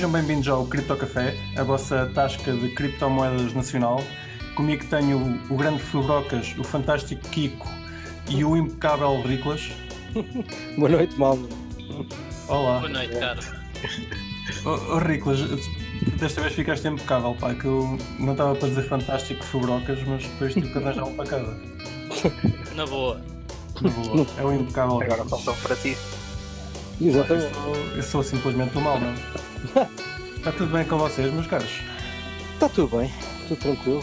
Sejam bem-vindos ao Cripto Café, a vossa tasca de criptomoedas nacional. Comigo tenho o grande Fubrocas, o fantástico Kiko e o impecável Riclas. Boa noite, malta. Olá. Boa noite, Carlos. Riclas, desta vez ficaste impecável, pá, que eu não estava para dizer fantástico Fubrocas, mas depois tive que arranjar um para cada. Na boa. Na boa. É o impecável. Agora faltam para ti. Exatamente. Eu sou simplesmente o mal, não é? Está tudo bem com vocês, meus caros? Está tudo bem, tudo tranquilo.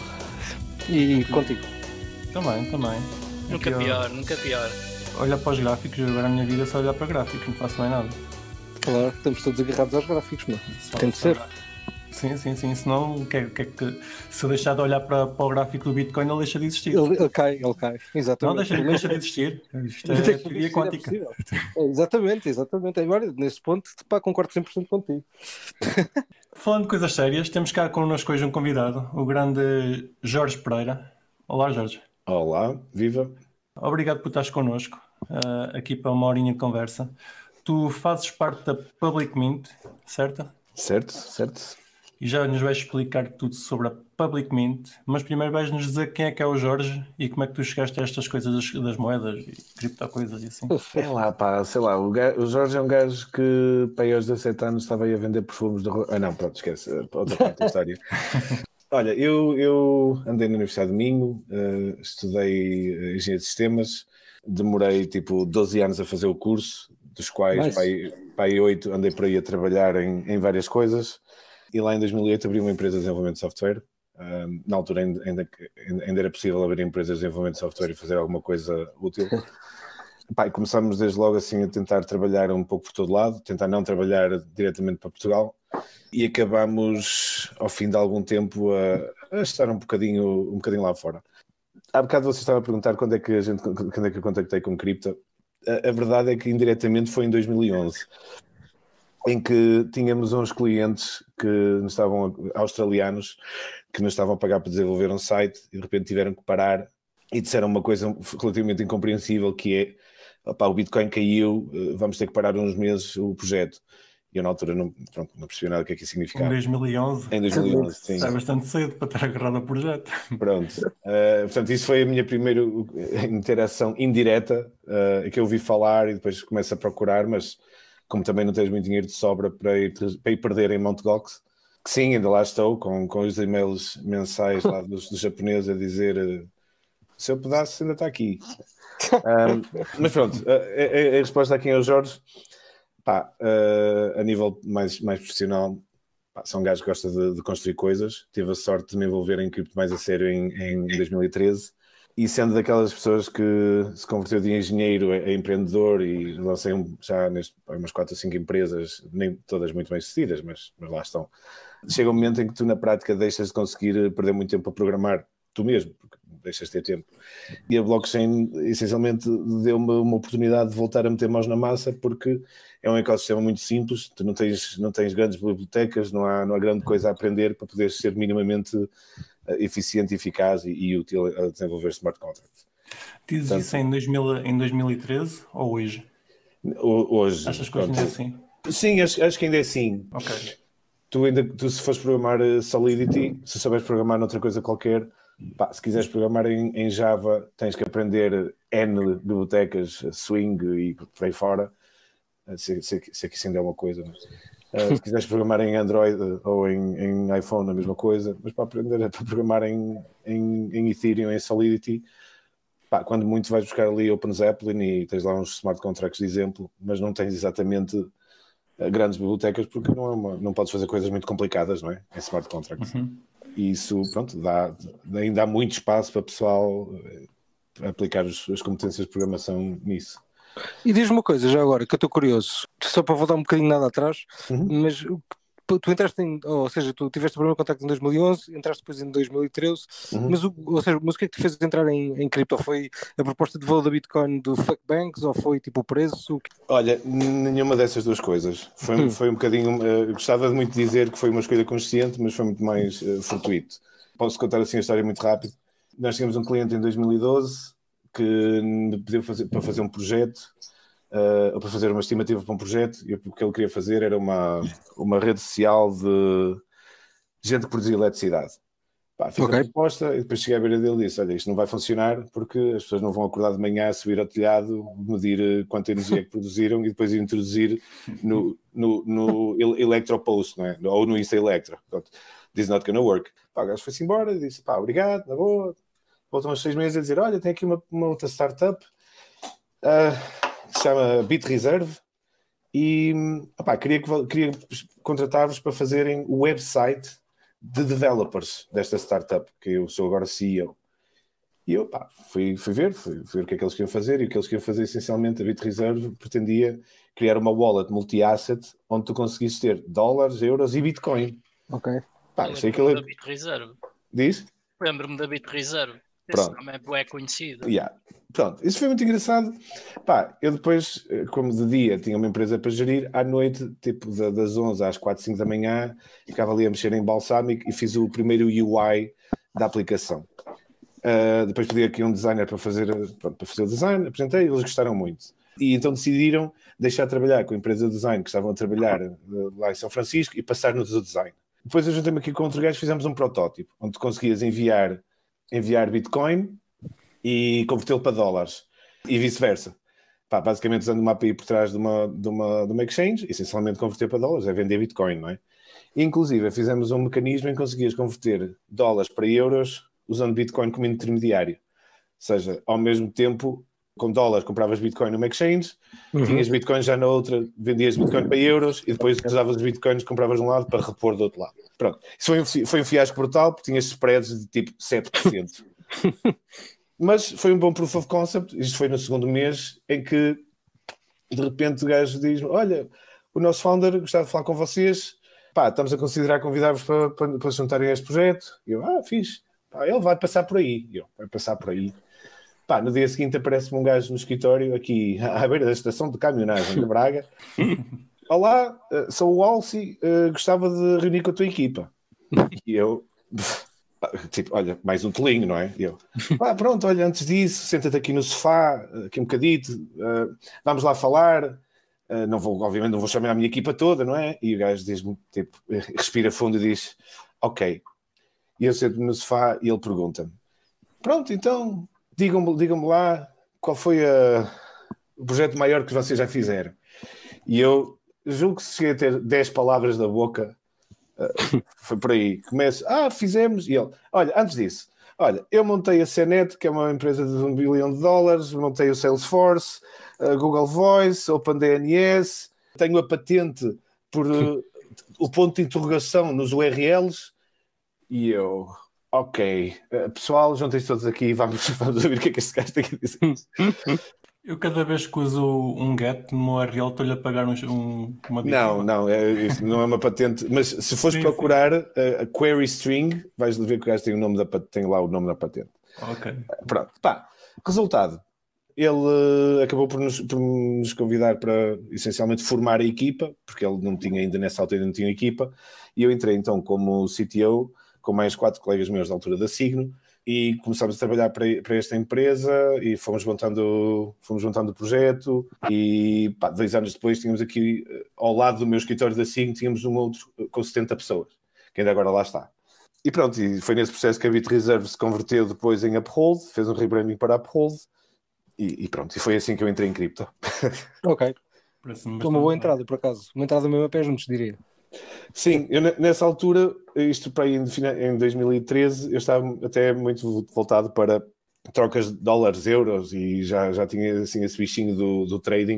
E contigo? Também. Nunca Aqui, pior, nunca pior. Olha para os gráficos, agora a minha vida é só olhar para gráficos, não faço mais nada. Claro, estamos todos agarrados aos gráficos, mano. Tem de ser. Sim, senão se eu deixar de olhar para o gráfico do Bitcoin, ele deixa de existir. Ele cai, exatamente. Não, deixa de existir. Isto é teoria quântica. Exatamente. Agora, nesse ponto, pá, concordo 100% contigo. Falando de coisas sérias, temos cá connosco hoje um convidado, o grande Jorge Pereira. Olá, Jorge. Olá, viva. Obrigado por estares connosco, aqui para uma horinha de conversa. Tu fazes parte da Public Mint, certo? Certo. E já nos vais explicar tudo sobre a Public Mint, mas primeiro vais-nos dizer quem é o Jorge e como é que tu chegaste a estas coisas das moedas e cripto coisas e assim. É lá, pá, sei lá, o Jorge é um gajo que, pá, aos 17 anos estava aí a vender perfumes de roupa. Não, pronto, esquece, outra parte da história. Olha, eu andei na Universidade de Minho, estudei Engenharia de Sistemas, demorei tipo 12 anos a fazer o curso, dos quais, pá, 8 andei por aí a trabalhar em várias coisas. E lá em 2008 abri uma empresa de desenvolvimento de software. Na altura ainda era possível abrir empresas de desenvolvimento de software e fazer alguma coisa útil. Pá, e começámos desde logo assim a tentar trabalhar um pouco por todo lado, tentar não trabalhar diretamente para Portugal. E acabámos, ao fim de algum tempo, a estar um bocadinho lá fora. Há bocado você estava a perguntar quando é que eu contactei com cripto. A verdade é que indiretamente foi em 2011. Em que tínhamos uns clientes australianos que nos estavam a pagar para desenvolver um site e de repente tiveram que parar e disseram uma coisa relativamente incompreensível que é, opá, o Bitcoin caiu, vamos ter que parar uns meses o projeto. E eu na altura não percebi nada do que é que isso significava. Em 2011? Em 2011, sim. É bastante cedo para estar agarrado ao projeto. Pronto. Portanto, isso foi a minha primeira interação indireta, que eu ouvi falar e depois começo a procurar, mas como também não tens muito dinheiro de sobra para ir perder em Mt. Gox, que sim, ainda lá estou, com os e-mails mensais lá dos japoneses a dizer o seu pedaço ainda está aqui. Mas pronto, a resposta aqui é o Jorge. Pá, a nível mais profissional, pá, sou um gajo que gosta de construir coisas. Tive a sorte de me envolver em cripto mais a sério em 2013. E sendo daquelas pessoas que se converteu de engenheiro a empreendedor e lancei já umas 4 ou 5 empresas, nem todas muito bem sucedidas, mas lá estão. Chega um momento em que tu na prática deixas de conseguir perder muito tempo a programar tu mesmo, porque deixas de ter tempo. E a blockchain essencialmente deu-me uma oportunidade de voltar a meter mãos na massa, porque é um ecossistema muito simples, tu não tens grandes bibliotecas, não há grande coisa a aprender para poderes ser minimamente eficiente, eficaz e útil a desenvolver smart contracts. Dizes isso em 2013 ou hoje? Hoje. Achas que hoje ainda é assim? Sim, acho que ainda é assim. Ok. Tu se fores programar Solidity, se souberes programar noutra coisa qualquer, pá, se quiseres programar em Java, tens que aprender N bibliotecas, Swing e por aí fora. Se aqui isso ainda é uma coisa, mas... se quiseres programar em Android ou em iPhone, a mesma coisa, mas para programar em Ethereum, em Solidity, pá, quando muito vais buscar ali OpenZeppelin e tens lá uns smart contracts de exemplo, mas não tens exatamente grandes bibliotecas porque não podes fazer coisas muito complicadas, não é? Em smart contracts. Uhum. E isso, pronto, ainda há muito espaço para o pessoal aplicar as competências de programação nisso. E diz-me uma coisa, já agora, que eu estou curioso, só para voltar um bocadinho nada atrás, mas tu entraste ou seja, tu tiveste o primeiro contacto em 2011, entraste depois em 2013, mas o que é que te fez entrar em cripto? Foi a proposta de voo da Bitcoin do Fuck Banks ou foi tipo o preço? Olha, nenhuma dessas duas coisas. Foi um bocadinho, gostava muito de dizer que foi uma escolha consciente, mas foi muito mais fortuito. Posso contar assim a história muito rápido. Nós tínhamos um cliente em 2012 que me pediu para fazer um projeto para fazer uma estimativa para um projeto, e o que ele queria fazer era uma rede social de gente que produzia eletricidade. Pá, fiz a proposta e depois cheguei à beira dele e disse: olha, isto não vai funcionar porque as pessoas não vão acordar de manhã, subir ao telhado, medir quanta energia é que produziram e depois introduzir no Electropost, não é? Ou no Insta Electro. This is not gonna work. Pá, o gajo foi-se embora e disse: pá, obrigado, na boa. Voltam uns 6 meses a dizer: olha, tem aqui uma outra startup que se chama BitReserve e queria contratar-vos para fazerem o website de developers desta startup, que eu sou agora CEO. E eu fui ver o que é que eles queriam fazer, e o que eles queriam fazer essencialmente, a BitReserve pretendia criar uma wallet multi-asset onde tu conseguisses ter dólares, euros e Bitcoin. Ok. Lembro-me da BitReserve. Diz? Lembro-me da BitReserve. Esse nome é conhecido. Pronto, isso foi muito engraçado. Eu depois, como de dia tinha uma empresa para gerir, à noite, tipo das 11 às 4, 5 da manhã, ficava ali a mexer em Balsamic e fiz o primeiro UI da aplicação. Depois pedi aqui um designer para fazer o design, apresentei, eles gostaram muito. E então decidiram deixar de trabalhar com a empresa de design que estavam a trabalhar lá em São Francisco e passar-nos o design. Depois eu juntei-me aqui com outro gajo, fizemos um protótipo, onde tu conseguias enviar Bitcoin e convertê-lo para dólares e vice-versa. Basicamente usando uma API por trás de uma exchange, essencialmente converter para dólares é vender Bitcoin, não é? E, inclusive fizemos um mecanismo em que conseguias converter dólares para euros usando Bitcoin como intermediário. Ou seja, ao mesmo tempo, com dólares compravas Bitcoin numa exchange, tinhas Bitcoin já na outra, vendias Bitcoin para euros e depois usavas os Bitcoins, compravas de um lado para repor do outro lado. Pronto. Isso foi um fiasco brutal, porque tinhas spreads de tipo 7%. Mas foi um bom proof of concept. Isto foi no segundo mês em que de repente o gajo diz-me: olha, o nosso founder gostava de falar com vocês, estamos a considerar convidar-vos para se juntarem a este projeto. E eu, fixe. Ele vai passar por aí. Vai passar por aí. No dia seguinte aparece-me um gajo no escritório aqui à beira da estação de caminhonagem de Braga. Olá, sou o Alci, gostava de reunir com a tua equipa. E eu, tipo, olha, mais um telinho, não é? E eu, pronto, olha, antes disso, senta-te aqui no sofá, aqui um bocadito, vamos lá falar. Obviamente não vou chamar a minha equipa toda, não é? E o gajo diz-me, tipo, respira fundo e diz: ok. E eu sento-me no sofá e ele pergunta-me: pronto, então, digam-me lá qual foi o projeto maior que vocês já fizeram. E eu julgo que se cheguei a ter 10 palavras da boca, foi por aí. Começo, fizemos. E ele, olha, antes disso, eu montei a CNET, que é uma empresa de $1 bilhão, montei o Salesforce, a Google Voice, OpenDNS, tenho a patente por o ponto de interrogação nos URLs. E eu, ok, pessoal, juntem-se todos aqui e vamos ouvir o que é que este gajo tem a dizer. Eu cada vez que uso um get no URL estou-lhe a pagar uma dica. Não, isso não é uma patente, mas se fores procurar a query string, vais ver que o gajo tem lá o nome da patente. Ok. Pronto, resultado. Ele acabou por nos convidar para essencialmente formar a equipa, porque ele não tinha ainda nessa altura, não tinha equipa, e eu entrei então como CTO, com mais 4 colegas meus da altura da Signo, e começámos a trabalhar para esta empresa e fomos montando o projeto e 2 anos depois tínhamos aqui, ao lado do meu escritório da Signo, tínhamos um outro com 70 pessoas, que ainda agora lá está. E pronto, e foi nesse processo que a BitReserve se converteu depois em Uphold, fez um rebranding para Uphold e pronto, e foi assim que eu entrei em cripto. Ok. Uma boa entrada, por acaso. Uma entrada mesmo a pé juntos, diria. Sim, eu nessa altura, isto para aí em 2013, eu estava até muito voltado para trocas de dólares, euros e já tinha assim esse bichinho do trading,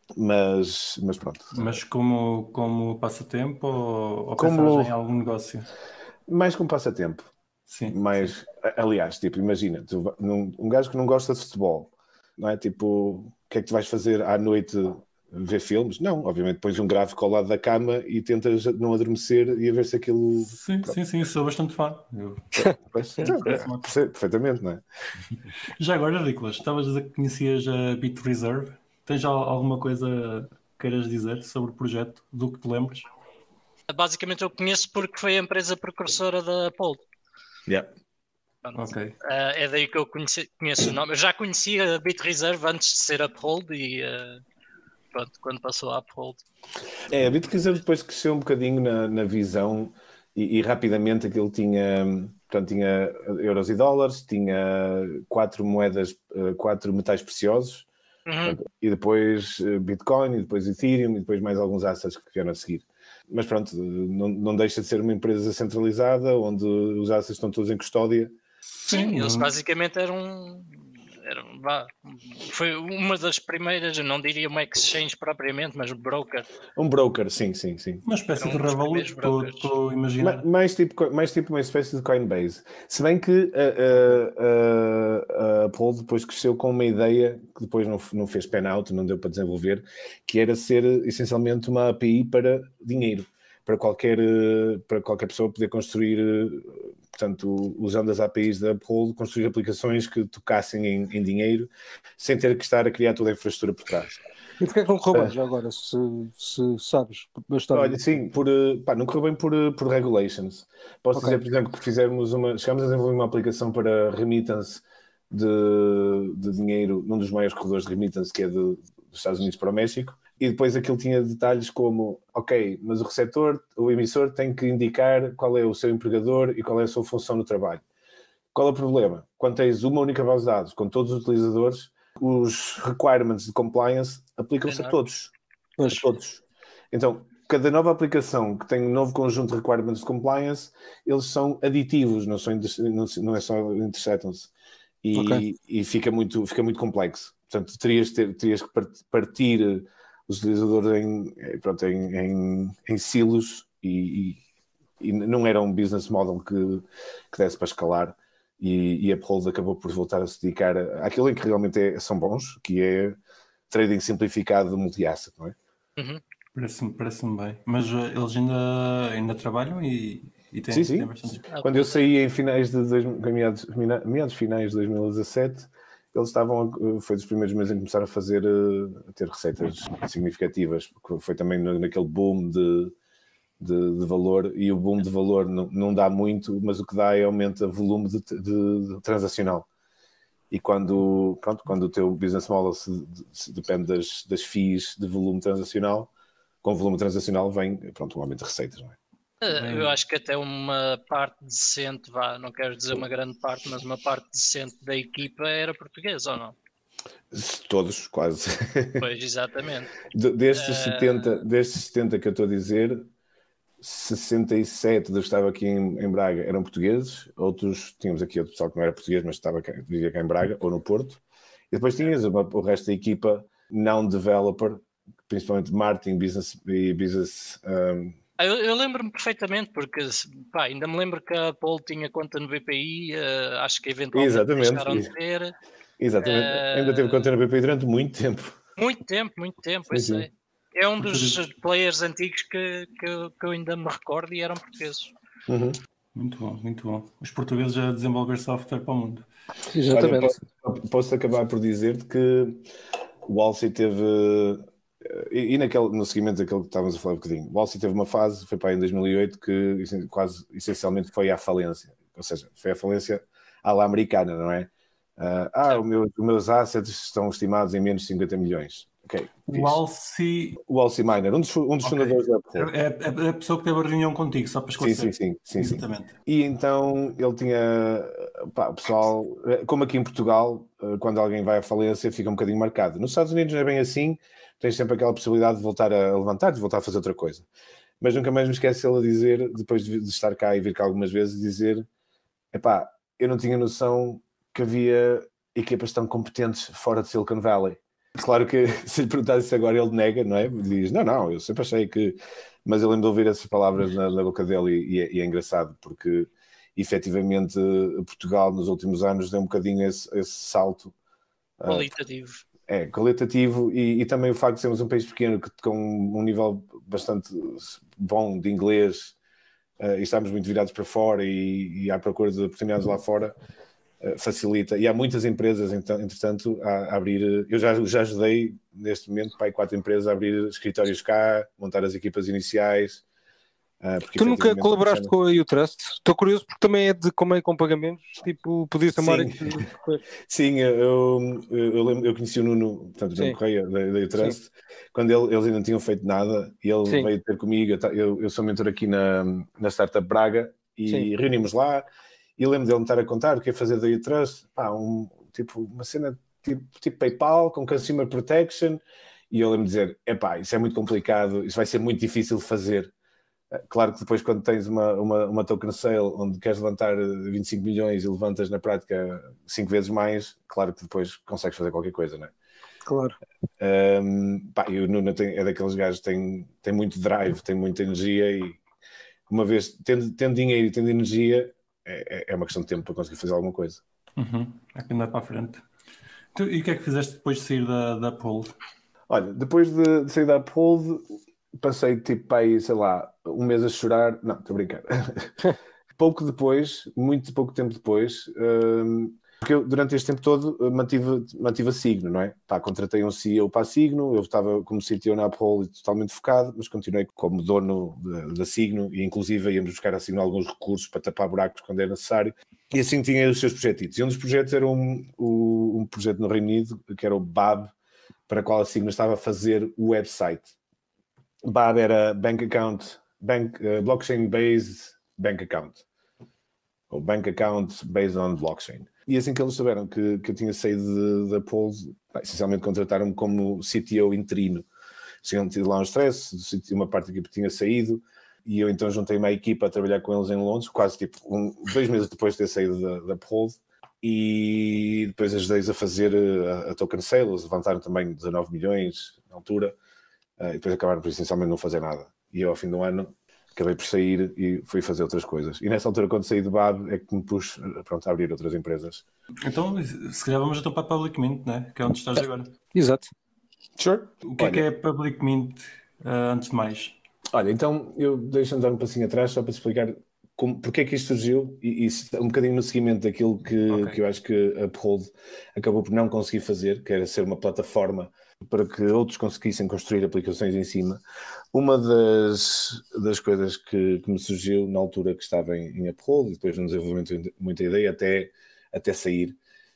mas pronto. Mas como passatempo ou pensavas em algum negócio? Mais como passatempo. Sim. Mas, aliás, tipo, imagina, um gajo que não gosta de futebol, não é? Tipo, o que é que tu vais fazer à noite? Ver filmes? Não, obviamente pões um gráfico ao lado da cama e tentas não adormecer e a ver se aquilo... Sim, sou bastante fã. Perfeitamente, não é? Já agora, Nicolas, estavas a dizer que conhecias a BitReserve. Tens já alguma coisa que queiras dizer sobre o projeto, do que te lembres? Basicamente eu conheço porque foi a empresa precursora da Uphold. Yeah. Ok. É daí que eu conheço o nome. Eu já conhecia a BitReserve antes de ser Uphold pronto, quando passou a Uphold. A Beat Reserve depois cresceu um bocadinho na visão e rapidamente aquilo tinha, portanto, tinha euros e dólares, tinha 4 moedas, 4 metais preciosos, portanto, e depois Bitcoin, e depois Ethereum, e depois mais alguns assets que vieram a seguir. Mas pronto, não deixa de ser uma empresa centralizada, onde os assets estão todos em custódia. Sim, eles basicamente foi uma das primeiras, eu não diria uma exchange propriamente, mas broker. Um broker, sim. Uma espécie de Revolut, estou a imaginar. Mais tipo uma espécie de Coinbase. Se bem que a Uphold depois cresceu com uma ideia que depois não fez pan-out, não deu para desenvolver, que era ser essencialmente uma API para dinheiro, para qualquer pessoa poder construir, portanto, usando as APIs da Uphold, construir aplicações que tocassem em dinheiro, sem ter que estar a criar toda a infraestrutura por trás. E porquê é que não correu bem já agora, se sabes bastante? Olha, sim, não correu bem por regulations. Posso dizer, por exemplo, que chegámos a desenvolver uma aplicação para remittance de dinheiro num dos maiores corredores de remittance, que é dos Estados Unidos para o México, e depois aquilo tinha detalhes como, ok, mas o emissor tem que indicar qual é o seu empregador e qual é a sua função no trabalho. Qual é o problema? Quando tens uma única base de dados com todos os utilizadores, os requirements de compliance aplicam-se a todos. A todos. Então, cada nova aplicação que tem um novo conjunto de requirements de compliance, eles são aditivos, não é só intersectam-se. E fica muito complexo. Portanto, terias que partir os utilizadores em silos e não era um business model que desse para escalar. E a Uphold acabou por voltar a se dedicar àquilo em que realmente são bons, que é trading simplificado de multi-asset, não é? Parece-me bem. Mas eles ainda trabalham e têm, sim. têm bastante... Quando eu saí em meados finais de 2017, eles foi dos primeiros meses em que começaram a ter receitas significativas, porque foi também naquele boom de valor, e o boom de valor não dá muito, mas o que dá é aumenta o volume de transacional. E quando o teu business model se depende das fees de volume transacional, com o volume transacional vem um aumento de receitas, não é? Eu acho que até uma parte decente, não quero dizer uma grande parte, mas uma parte decente da equipa era portuguesa, ou não? Todos, quase. Pois, exatamente. Destes 70 que eu estou a dizer, 67 dos que estavam aqui em Braga eram portugueses, tínhamos aqui outro pessoal que não era português, mas vivia cá em Braga ou no Porto, e depois tinhas o resto da equipa não developer, principalmente marketing, business e business. Eu lembro-me perfeitamente, porque ainda me lembro que a Paul tinha conta no BPI, acho que eventualmente deixaram de ter. Exatamente, ainda teve conta no BPI durante muito tempo. Muito tempo, eu sei. É um dos players antigos que eu ainda me recordo e eram portugueses. Muito bom. Os portugueses a desenvolver software para o mundo. Exatamente. Olha, posso acabar por dizer-te que o Alcy teve... E no seguimento daquilo que estávamos a falar um bocadinho, o Alcy teve uma fase, foi para aí em 2008, que quase essencialmente foi à falência. Ou seja, foi à falência à la americana, não é? Os meus assets estão estimados em menos de 50 milhões. Okay, o Alcy Miner, um dos fundadores da Uphold. É a pessoa que teve a reunião contigo, só para esclarecer. Sim. Exatamente. E então ele tinha... o pessoal, como aqui em Portugal, quando alguém vai à falência, fica um bocadinho marcado. Nos Estados Unidos não é bem assim, tens sempre aquela possibilidade de voltar a levantar, de voltar a fazer outra coisa. Mas nunca mais me esquece ele a dizer, depois de estar cá e vir cá algumas vezes, dizer: eu não tinha noção que havia equipas tão competentes fora de Silicon Valley. Claro que se lhe perguntasse isso agora, ele nega, não é? Diz, não, eu sempre achei que... Mas eu lembro de ouvir essas palavras na boca dele e é engraçado, porque efetivamente Portugal nos últimos anos deu um bocadinho esse salto. Qualitativo. Qualitativo e também o facto de sermos um país pequeno com um nível bastante bom de inglês e estamos muito virados para fora e à procura de oportunidades lá fora, facilita. E há muitas empresas, entretanto, a abrir... Eu já ajudei, neste momento, 4 empresas a abrir escritórios cá, montar as equipas iniciais. Tu nunca colaboraste com a Utrust? Estou curioso porque também é de como é com pagamentos, tipo, podia ser uma área que... Sim, eu lembro, eu conheci o Nuno, portanto, o Nuno Correia da Utrust, quando eles ainda não tinham feito nada, e ele veio ter comigo, eu sou mentor aqui na Startup Braga, e reunimos lá, e eu lembro dele me estar a contar o que é fazer da Utrust, uma cena tipo PayPal, com Consumer Protection, e eu lembro de dizer, isso é muito complicado, isso vai ser muito difícil de fazer. Claro que depois quando tens uma token sale onde queres levantar 25 milhões e levantas na prática 5 vezes mais, claro que depois consegues fazer qualquer coisa, não é? Claro. E o Nuno é daqueles gajos que tem muito drive, tem muita energia e uma vez tendo dinheiro e tendo energia é uma questão de tempo para conseguir fazer alguma coisa. É que andar para a frente. E o que é que fizeste depois de sair da Uphold? Olha, depois de sair da Uphold passei tipo aí, sei lá, um mês a chorar. Não, estou a brincar. Pouco depois, muito pouco tempo depois, porque eu durante este tempo todo mantive a Signo, não é? Contratei um CEO para a Signo, eu estava como CTO na Uphold totalmente focado, mas continuei como dono da Signo e inclusive íamos buscar a Signo alguns recursos para tapar buracos quando era necessário. E assim tinha os seus projetitos. E um dos projetos era um projeto no Reino Unido, que era o BAB, para o qual a Signo estava a fazer o website. BAB era Blockchain-Based Bank Account. Ou Bank Account Based on Blockchain. E assim que eles souberam que eu tinha saído da Uphold, essencialmente contrataram-me como CTO interino. Tinham tido lá um stress, uma parte da equipa tinha saído, e eu então juntei-me à equipa a trabalhar com eles em Londres, quase 2 meses depois de ter saído da Uphold, e depois ajudei-os a fazer a token sale. Eles levantaram também 19 milhões na altura, e depois acabaram por essencialmente não fazer nada. E eu, ao fim do ano, acabei por sair e fui fazer outras coisas. E nessa altura, quando saí do BAB, é que me pus a abrir outras empresas. Então, se calhar vamos então para a Public Mint, né? Que é onde estás agora. Exato. Sure. O que é Public Mint, antes de mais? Olha, então, deixa-me dar um passinho atrás só para te explicar porque é que isto surgiu e um bocadinho no seguimento daquilo que eu acho que a Uphold acabou por não conseguir fazer, que era ser uma plataforma para que outros conseguissem construir aplicações em cima. Uma das coisas que me surgiu na altura que estava em Uphold, e depois no desenvolvimento muita ideia até sair,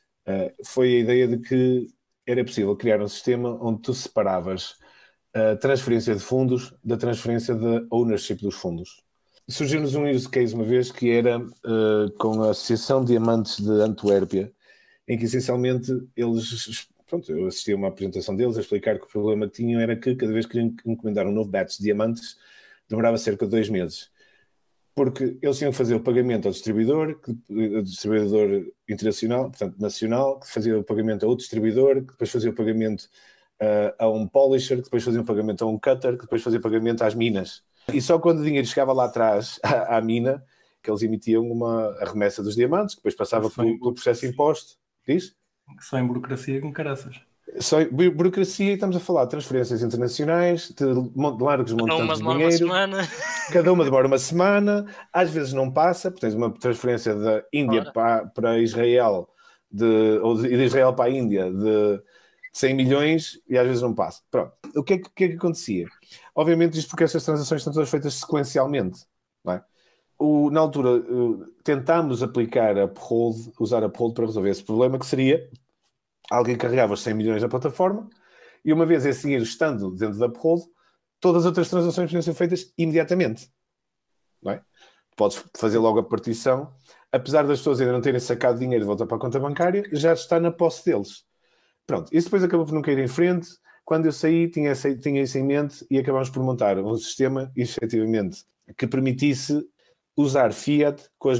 foi a ideia de que era possível criar um sistema onde tu separavas a transferência de fundos da transferência de ownership dos fundos. Surgiu-nos um use case uma vez que era com a Associação Diamantes de Antuérpia, em que essencialmente eles... eu assisti a uma apresentação deles a explicar que o problema que tinham era que cada vez que queriam encomendar um novo batch de diamantes demorava cerca de 2 meses. Porque eles tinham que fazer o pagamento ao distribuidor internacional, portanto nacional, que fazia o pagamento a outro distribuidor, que depois fazia o pagamento a um polisher, que depois fazia o pagamento a um cutter, que depois fazia o pagamento às minas. E só quando o dinheiro chegava lá atrás à mina, que eles emitiam a remessa dos diamantes, que depois passava pelo processo de imposto. Diz? Só em burocracia com caraças. Só em burocracia, estamos a falar de transferências internacionais, de largos montantes de dinheiro. Cada uma demora uma semana, às vezes não passa, porque tens uma transferência da Índia para Israel, ou de Israel para a Índia, de 100 milhões, e às vezes não passa. Pronto. O que é que acontecia? Obviamente isto porque estas transações estão todas feitas sequencialmente, não é? Na altura, tentámos aplicar usar a Uphold para resolver esse problema, que seria alguém carregava os 100 milhões na plataforma e uma vez esse dinheiro estando dentro da Uphold, todas as outras transações podiam ser feitas imediatamente. Não é? Podes fazer logo a partição. Apesar das pessoas ainda não terem sacado dinheiro de volta para a conta bancária, já está na posse deles. Pronto, isso depois acabou por não cair em frente. Quando eu saí, tinha isso em mente e acabámos por montar um sistema, efetivamente, que permitisse usar fiat com a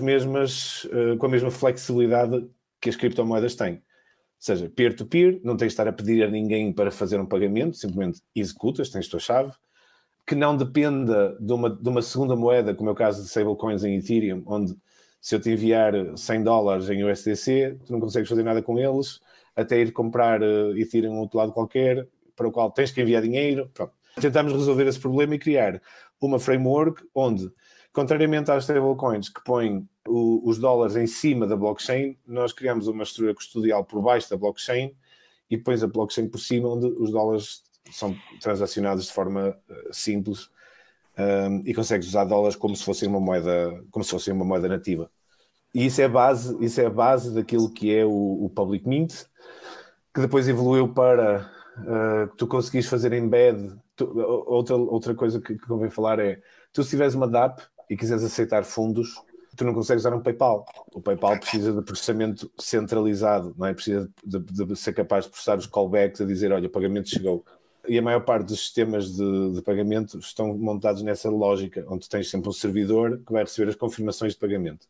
mesma flexibilidade que as criptomoedas têm. Ou seja, peer-to-peer, não tens de estar a pedir a ninguém para fazer um pagamento, simplesmente executas, tens a tua chave, que não dependa de uma segunda moeda, como é o caso de stablecoins em Ethereum, onde se eu te enviar $100 em USDC, tu não consegues fazer nada com eles, até ir comprar Ethereum em outro lado qualquer, para o qual tens que enviar dinheiro. Pronto. Tentámos resolver esse problema e criar uma framework onde, contrariamente às stablecoins que põem os dólares em cima da blockchain, nós criamos uma estrutura custodial por baixo da blockchain e depois a blockchain por cima, onde os dólares são transacionados de forma simples e consegues usar dólares como se fosse uma moeda nativa. E isso é a base daquilo que é o Public Mint, que depois evoluiu para tu conseguires fazer embed. Outra coisa que convém falar é, tu se tiveres uma DApp e quiseres aceitar fundos, tu não consegues usar um PayPal. O PayPal precisa de processamento centralizado, não é? Precisa de ser capaz de processar os callbacks a dizer, olha, o pagamento chegou. E a maior parte dos sistemas de pagamento estão montados nessa lógica, onde tens sempre um servidor que vai receber as confirmações de pagamento.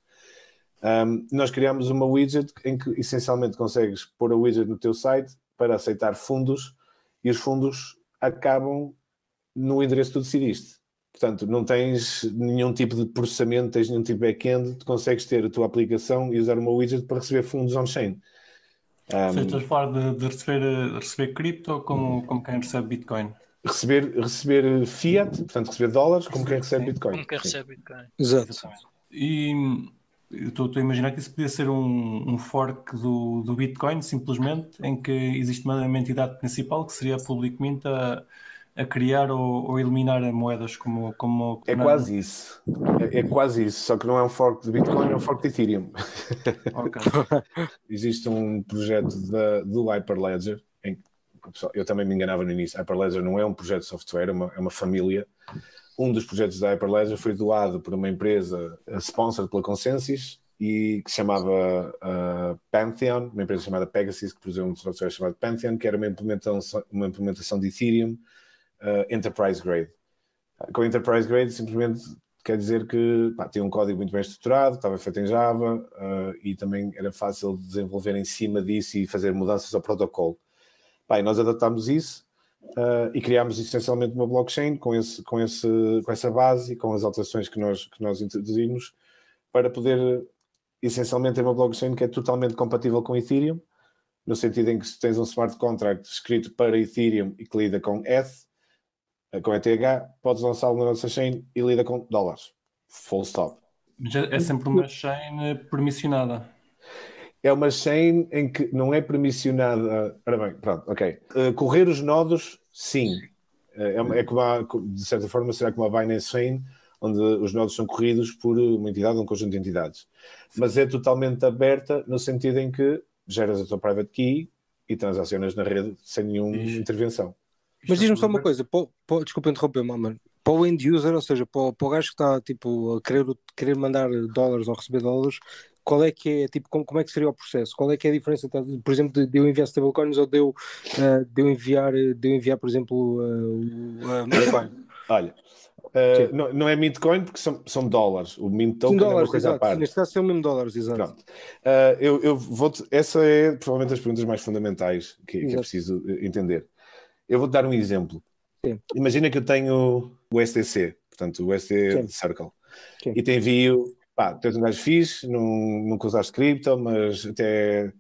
Nós criámos uma widget em que essencialmente consegues pôr a widget no teu site para aceitar fundos e os fundos acabam no endereço que tu decidiste. Portanto, não tens nenhum tipo de processamento, tens nenhum tipo de back-end, tu consegues ter a tua aplicação e usar uma widget para receber fundos on-chain. Você estás a falar de receber cripto como quem recebe Bitcoin? Receber fiat, portanto, receber dólares, como quem recebe Bitcoin. Como quem recebe Bitcoin. Exato. E eu estou a imaginar que isso podia ser um fork do Bitcoin, simplesmente, em que existe uma entidade principal, que seria a Public Mint, a criar ou eliminar moedas como é quase isso. É quase isso, só que não é um fork de Bitcoin, é um fork de Ethereum. Okay. Existe um projeto do Hyperledger, em que eu também me enganava no início. Hyperledger não é um projeto de software, é uma família. Um dos projetos da Hyperledger foi doado por uma empresa sponsored pela Consensys e que se chamava Pantheon, uma empresa chamada Pegasus, que produziu um software chamado Pantheon, que era uma implementação de Ethereum Enterprise Grade. Com Enterprise Grade simplesmente quer dizer que tinha um código muito bem estruturado, estava feito em Java e também era fácil de desenvolver em cima disso e fazer mudanças ao protocolo. E nós adaptámos isso e criámos essencialmente uma blockchain com essa base e com as alterações que nós introduzimos para poder essencialmente ter uma blockchain que é totalmente compatível com Ethereum, no sentido em que se tens um smart contract escrito para Ethereum e que lida com ETH, com ETH, podes lançá-lo na nossa chain e lida com dólares. Full stop. Mas é sempre uma chain permissionada. É uma chain em que não é permissionada. Ora bem, pronto, ok. Correr os nodos, sim. É como de certa forma, será como a Binance Chain, onde os nodos são corridos por uma entidade ou um conjunto de entidades. Mas é totalmente aberta no sentido em que geras a tua private key e transacionas na rede sem nenhuma intervenção. Mas diz-me só uma coisa, desculpa interromper, mano. Para o end user, ou seja, para o gajo que está tipo, a querer mandar dólares ou receber dólares, qual é que é, tipo, como é que seria o processo? Qual é que é a diferença, por exemplo, de eu enviar stablecoins ou de eu enviar, por exemplo, Bitcoin? Olha, não é Bitcoin porque são dólares. O Mint Token dólares, é uma coisa à parte. Neste caso são mesmo dólares, exato. Pronto. Essa é provavelmente das perguntas mais fundamentais que é preciso entender. Eu vou-te dar um exemplo. Sim. Imagina que eu tenho o STC, portanto o ST Circle, Sim. e te envio, tens um gajo fixe, nunca usaste cripto, mas até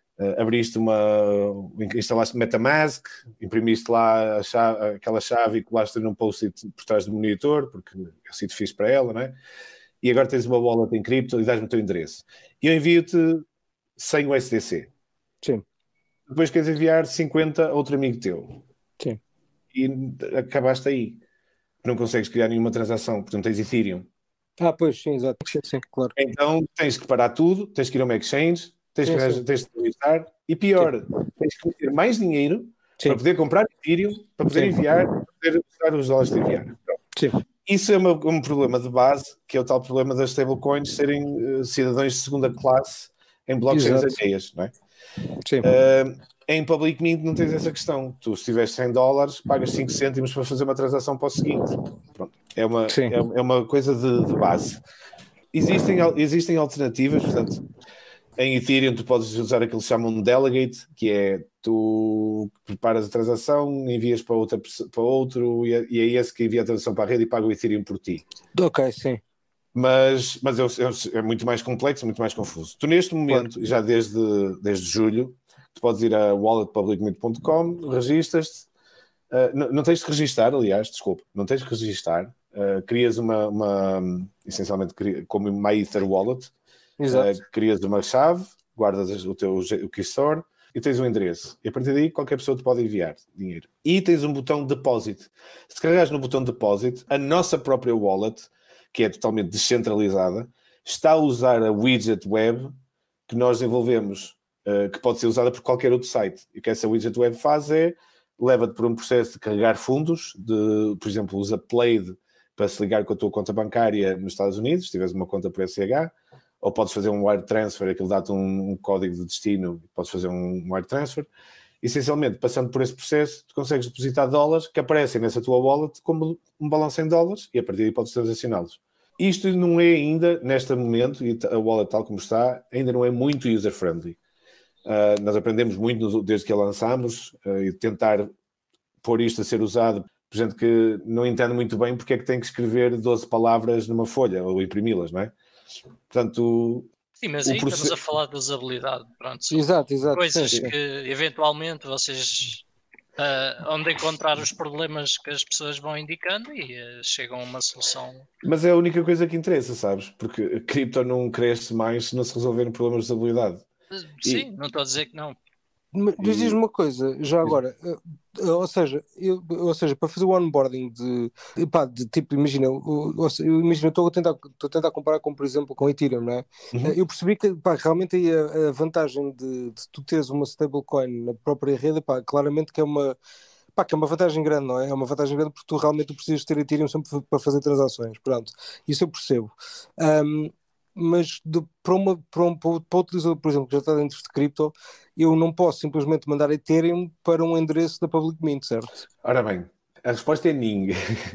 instalaste MetaMask, imprimiste lá aquela chave e colaste num post-it por trás do monitor, porque é o sítio fixe para ela, não é? E agora tens uma wallet em cripto e dás-me o teu endereço. E eu envio-te 100 USDC. Sim. Depois queres enviar 50 a outro amigo teu. Sim. E acabaste aí. Não consegues criar nenhuma transação, porque não tens Ethereum. Pois, sim, exato. Sim, claro. Então tens que parar tudo, tens que ir a uma exchange, tens que registrar e pior, tens que meter mais dinheiro para poder comprar Ethereum, para poder enviar, para poder usar os dólares de enviar. Sim. Isso é um problema de base, que é o tal problema das stablecoins serem cidadãos de segunda classe em blockchains alheias, não é? Sim. Em Public Mint não tens essa questão. Tu, se tiveres $100, pagas 5 cêntimos para fazer uma transação para o seguinte. Pronto. É uma coisa de base. Existem alternativas, portanto, em Ethereum tu podes usar aquilo que se chama um delegate, que é tu preparas a transação, envias para outro e é esse que envia a transação para a rede e paga o Ethereum por ti. Ok, sim. Mas é muito mais complexo, muito mais confuso. Tu neste momento, já desde julho, tu podes ir a walletpublicmint.com, registas-te, não tens de registar, aliás, desculpa, não tens de registar, crias essencialmente como uma Ether Wallet, crias uma chave, guardas o teu keystore, e tens um endereço. E a partir daí qualquer pessoa te pode enviar dinheiro. E tens um botão Deposit. Se carregares no botão Deposit, a nossa própria wallet, que é totalmente descentralizada, está a usar a widget web que nós desenvolvemos, que pode ser usada por qualquer outro site. E o que essa widget web faz é leva-te por um processo de carregar fundos, por exemplo, usa Plaid para se ligar com a tua conta bancária nos Estados Unidos, se tiveres uma conta por SH, ou podes fazer um wire transfer, aquilo dá-te um código de destino, podes fazer um wire transfer. Essencialmente, passando por esse processo, tu consegues depositar dólares que aparecem nessa tua wallet como um balanço em dólares e a partir daí podes transacioná-los. Isto não é ainda, neste momento, e a wallet tal como está, ainda não é muito user-friendly. Nós aprendemos muito desde que a lançámos e tentar pôr isto a ser usado por gente que não entende muito bem porque é que tem que escrever 12 palavras numa folha ou imprimi-las, não é? Portanto... Sim, mas aí estamos a falar de usabilidade. Pronto, exato. Coisas sim. que eventualmente vocês onde encontrar os problemas que as pessoas vão indicando e chegam a uma solução. Mas é a única coisa que interessa, sabes? Porque a cripto não cresce mais se não se resolverem problemas de usabilidade. Sim, não estou a dizer que não. Mas diz-me uma coisa, já agora, ou seja, para fazer o onboarding de tipo, imagina, eu estou a tentar comparar com, por exemplo, com Ethereum, não é? Eu percebi que realmente aí a vantagem de tu teres uma stablecoin na própria rede, claramente que é uma vantagem grande, não é? É uma vantagem grande porque tu realmente precisas ter Ethereum sempre para fazer transações, pronto, isso eu percebo. Mas para o utilizador, por exemplo, que já está dentro de cripto, eu não posso simplesmente mandar Ethereum para um endereço da Public Mint, certo? Ora bem, a resposta é NING.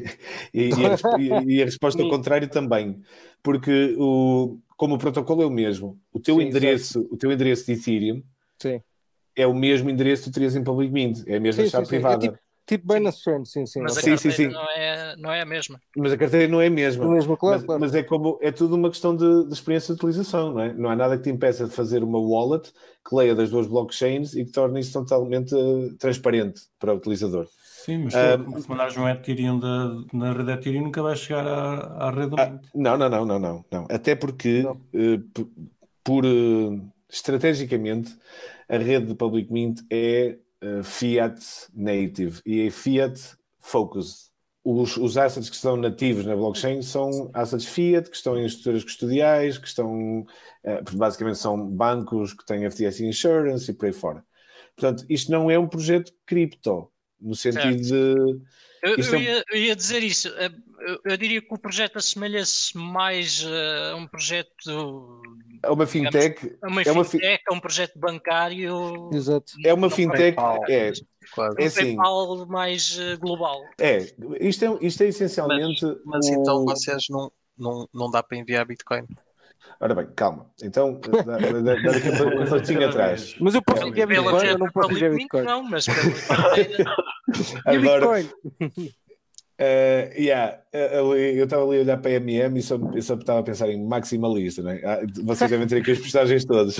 e a resposta ao contrário também. Porque como o protocolo é o mesmo, o teu endereço de Ethereum é o mesmo endereço que tu terias em Public Mint, é a mesma chave privada. É tipo Binance Chain, sim. Mas a carteira não é a mesma. Mas a carteira não é a mesma. Claro. Mas é tudo uma questão de experiência de utilização, não é? Não há nada que te impeça de fazer uma wallet que leia das duas blockchains e que torne isso totalmente transparente para o utilizador. Sim, mas se mandares um Ethereum na rede Ethereum nunca vai chegar à rede do Mint. Não. Até porque, estrategicamente, a rede de Public Mint é Fiat native e é Fiat focused. Os assets que estão nativos na blockchain são assets Fiat, que estão em estruturas custodiais, que estão, basicamente são bancos que têm FDIC Insurance e por aí fora. Portanto, isto não é um projeto cripto, no sentido de... Eu ia dizer isso. Eu diria que o projeto assemelha-se mais a um projeto... É uma fintech. É um projeto bancário. Exato. É uma fintech. PayPal mais global. Isto é essencialmente. Mas então vocês não dá para enviar Bitcoin. Ora bem, calma. Então, dá aqui um passinho atrás. Mas eu posso enviar Bitcoin, eu não posso enviar Bitcoin. Não, mas e Bitcoin? Eu estava ali a olhar para a MM e só estava a pensar em maximalista, não é? Vocês devem ter aqui as postagens todas.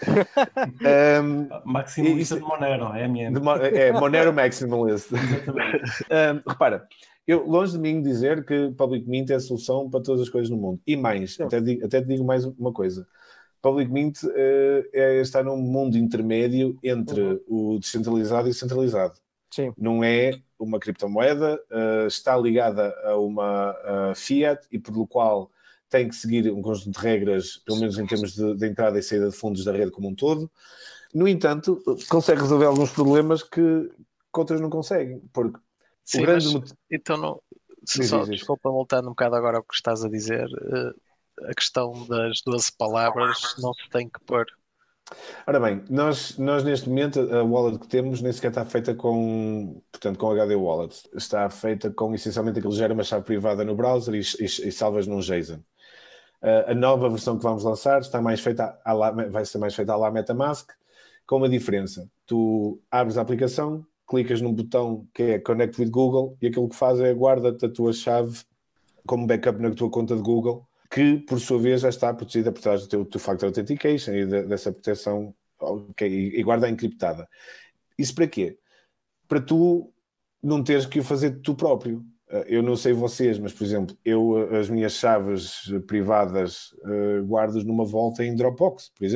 Maximalista de Monero, é MM. Monero Maximalist. Exatamente. Repara, eu longe de mim dizer que Public Mint é a solução para todas as coisas no mundo. E mais, até te digo mais uma coisa. Public Mint está num mundo intermédio entre o descentralizado e o centralizado. Sim. Não é uma criptomoeda, está ligada a uma fiat e pelo qual tem que seguir um conjunto de regras, pelo menos em termos de entrada e saída de fundos da rede como um todo. No entanto, consegue resolver alguns problemas que outras não conseguem, porque sim, o grande... Então não... Desculpa voltando um bocado agora ao que estás a dizer, a questão das 12 palavras não se tem que pôr. Ora bem, nós neste momento a wallet que temos nem sequer está feita com HD Wallet. Está feita com essencialmente aquilo que gera uma chave privada no browser e salvas num JSON. A nova versão que vamos lançar vai ser mais feita à la MetaMask, com uma diferença. Tu abres a aplicação, clicas num botão que é Connect with Google e aquilo que faz é guarda-te a tua chave como backup na tua conta de Google, que por sua vez já está protegida por trás do teu Two-Factor Authentication e dessa proteção e guarda encriptada. Isso para quê? Para tu não teres que o fazer tu próprio. Eu não sei vocês, mas por exemplo, as minhas chaves privadas guardo numa volta em Dropbox, por exemplo.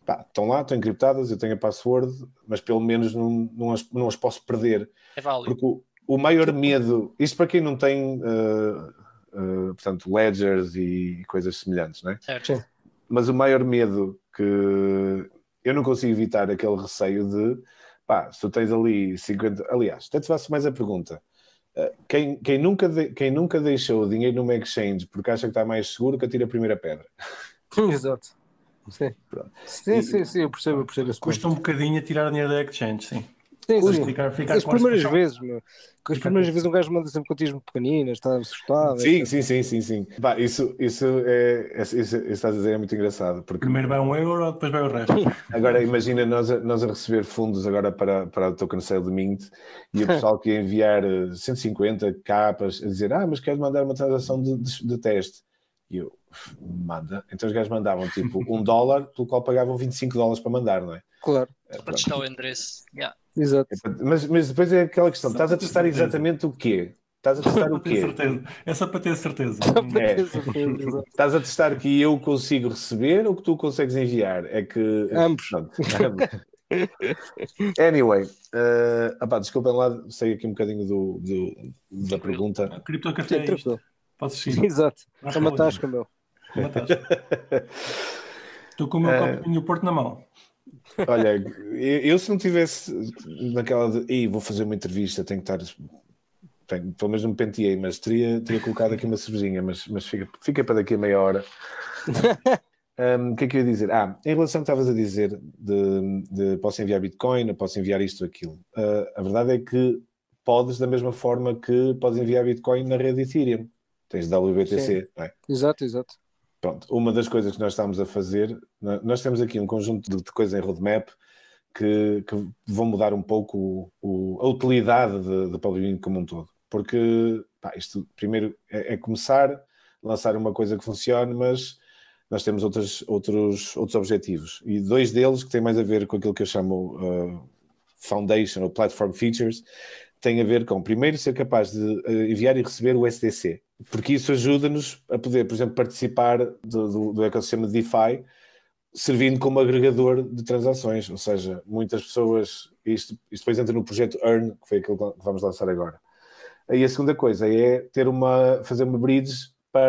estão lá, estão encriptadas, eu tenho a password, mas pelo menos não as posso perder. É válido. Porque o maior medo, isto para quem não tem, portanto, ledgers e coisas semelhantes, não é? Certo. Mas o maior medo que eu não consigo evitar aquele receio de, se tu tens ali 50... Aliás, até te faço mais a pergunta. Quem nunca deixou o dinheiro numa exchange porque acha que está mais seguro, que atira a primeira pedra. Exato. Sim. Sim, eu percebo esse custa um bocadinho a tirar dinheiro da exchange, sim. Sim. As primeiras vezes, meu. As primeiras vezes um gajo manda sempre quantias muito pequeninas, está assustado. Sim. Isso estás a dizer é muito engraçado. Porque... Primeiro vai €1, depois vai o resto. Agora imagina nós a receber fundos agora para o token sale de Mint e o pessoal que ia enviar 150 capas a dizer, mas quero mandar uma transação de teste. E eu, manda. Então os gajos mandavam tipo $1, pelo qual pagavam $25 para mandar, não é? Claro. Para testar o endereço. Yeah. Exato. Mas depois é aquela questão, estás a testar exatamente o quê? Estás a testar o quê? É só para ter certeza. Estás a testar que eu consigo receber ou que tu consegues enviar? É que... Ambos. Anyway, desculpem lá, sei aqui um bocadinho da pergunta. A criptocafé é isto. Podes seguir. Exato. É uma tasca, meu. Uma tasca. Estou com o meu copinho do Porto na mão. Olha, eu se não tivesse naquela de vou fazer uma entrevista, tenho que estar... pelo menos não me penteei, mas teria colocado aqui uma cervejinha, mas fica para daqui a meia hora. O que é que eu ia dizer? Em relação ao que estavas a dizer de posso enviar Bitcoin, posso enviar isto ou aquilo. A verdade é que podes da mesma forma que podes enviar Bitcoin na rede Ethereum. Tens WBTC, não é? Exato. Pronto, uma das coisas que nós estamos a fazer, nós temos aqui um conjunto de coisas em roadmap que vão mudar um pouco a utilidade de Public Mint como um todo. Porque isto primeiro é começar, lançar uma coisa que funcione, mas nós temos outros objetivos. E dois deles que têm mais a ver com aquilo que eu chamo Foundation ou Platform Features, tem a ver com, primeiro, ser capaz de enviar e receber o SDC. Porque isso ajuda-nos a poder, por exemplo, participar do ecossistema de DeFi, servindo como agregador de transações. Ou seja, muitas pessoas... Isto depois entra no projeto Earn, que foi aquilo que vamos lançar agora. Aí a segunda coisa é fazer uma bridge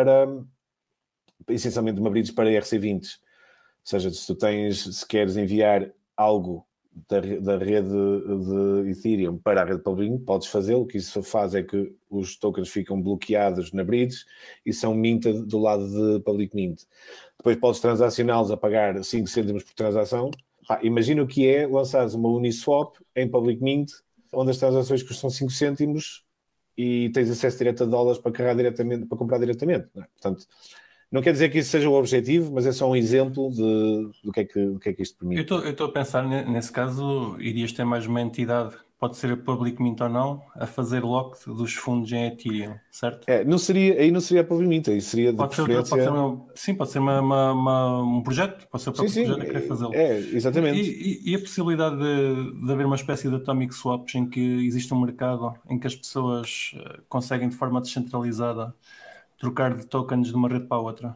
essencialmente uma bridge para ERC20. Ou seja, se queres enviar algo da rede de Ethereum para a rede Public Mint, podes fazê-lo. O que isso faz é que os tokens ficam bloqueados na bridge e são minted do lado de Public Mint. Depois podes transacioná-los a pagar 5 cêntimos por transação. Imagina o que é lançares uma Uniswap em Public Mint, onde as transações custam 5 cêntimos e tens acesso direto a dólares para comprar diretamente. Não é? Portanto, não quer dizer que isso seja o objetivo, mas é só um exemplo do que é que isto permite. Eu estou a pensar, nesse caso, irias ter mais uma entidade, pode ser a Public Mint ou não, a fazer lock dos fundos em Ethereum, certo? Aí não seria a Public Mint, aí seria de preferência... Pode ser um projeto, pode ser o próprio projeto a querer fazê-lo. Exatamente. E a possibilidade de haver uma espécie de atomic swaps em que existe um mercado em que as pessoas conseguem de forma descentralizada trocar de tokens de uma rede para a outra?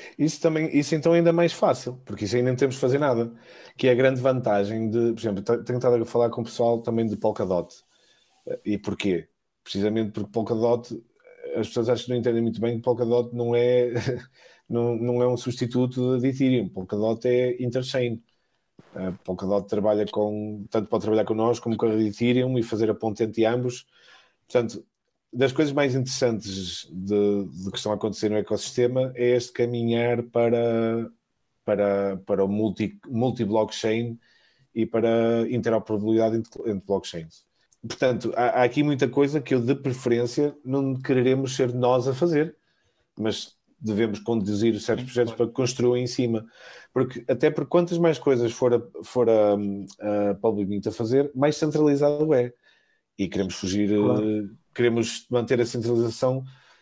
Isso então é ainda mais fácil, porque isso ainda não temos de fazer nada, que é a grande vantagem de, por exemplo, tenho estado a falar com o pessoal também de Polkadot. E porquê? Precisamente porque Polkadot, as pessoas acho que não entendem muito bem que Polkadot não é um substituto de Ethereum. Polkadot é interchain. Polkadot tanto pode trabalhar connosco como com a Ethereum e fazer a ponte entre ambos. Portanto, das coisas mais interessantes de que estão a acontecer no ecossistema é este caminhar para o multi-blockchain e para interoperabilidade entre blockchains. Portanto, há aqui muita coisa que eu, de preferência, não quereremos ser nós a fazer, mas devemos conduzir certos projetos para que construam em cima. Porque quantas mais coisas for a Public Mint a fazer, mais centralizado é. E queremos fugir... Queremos manter a centralização.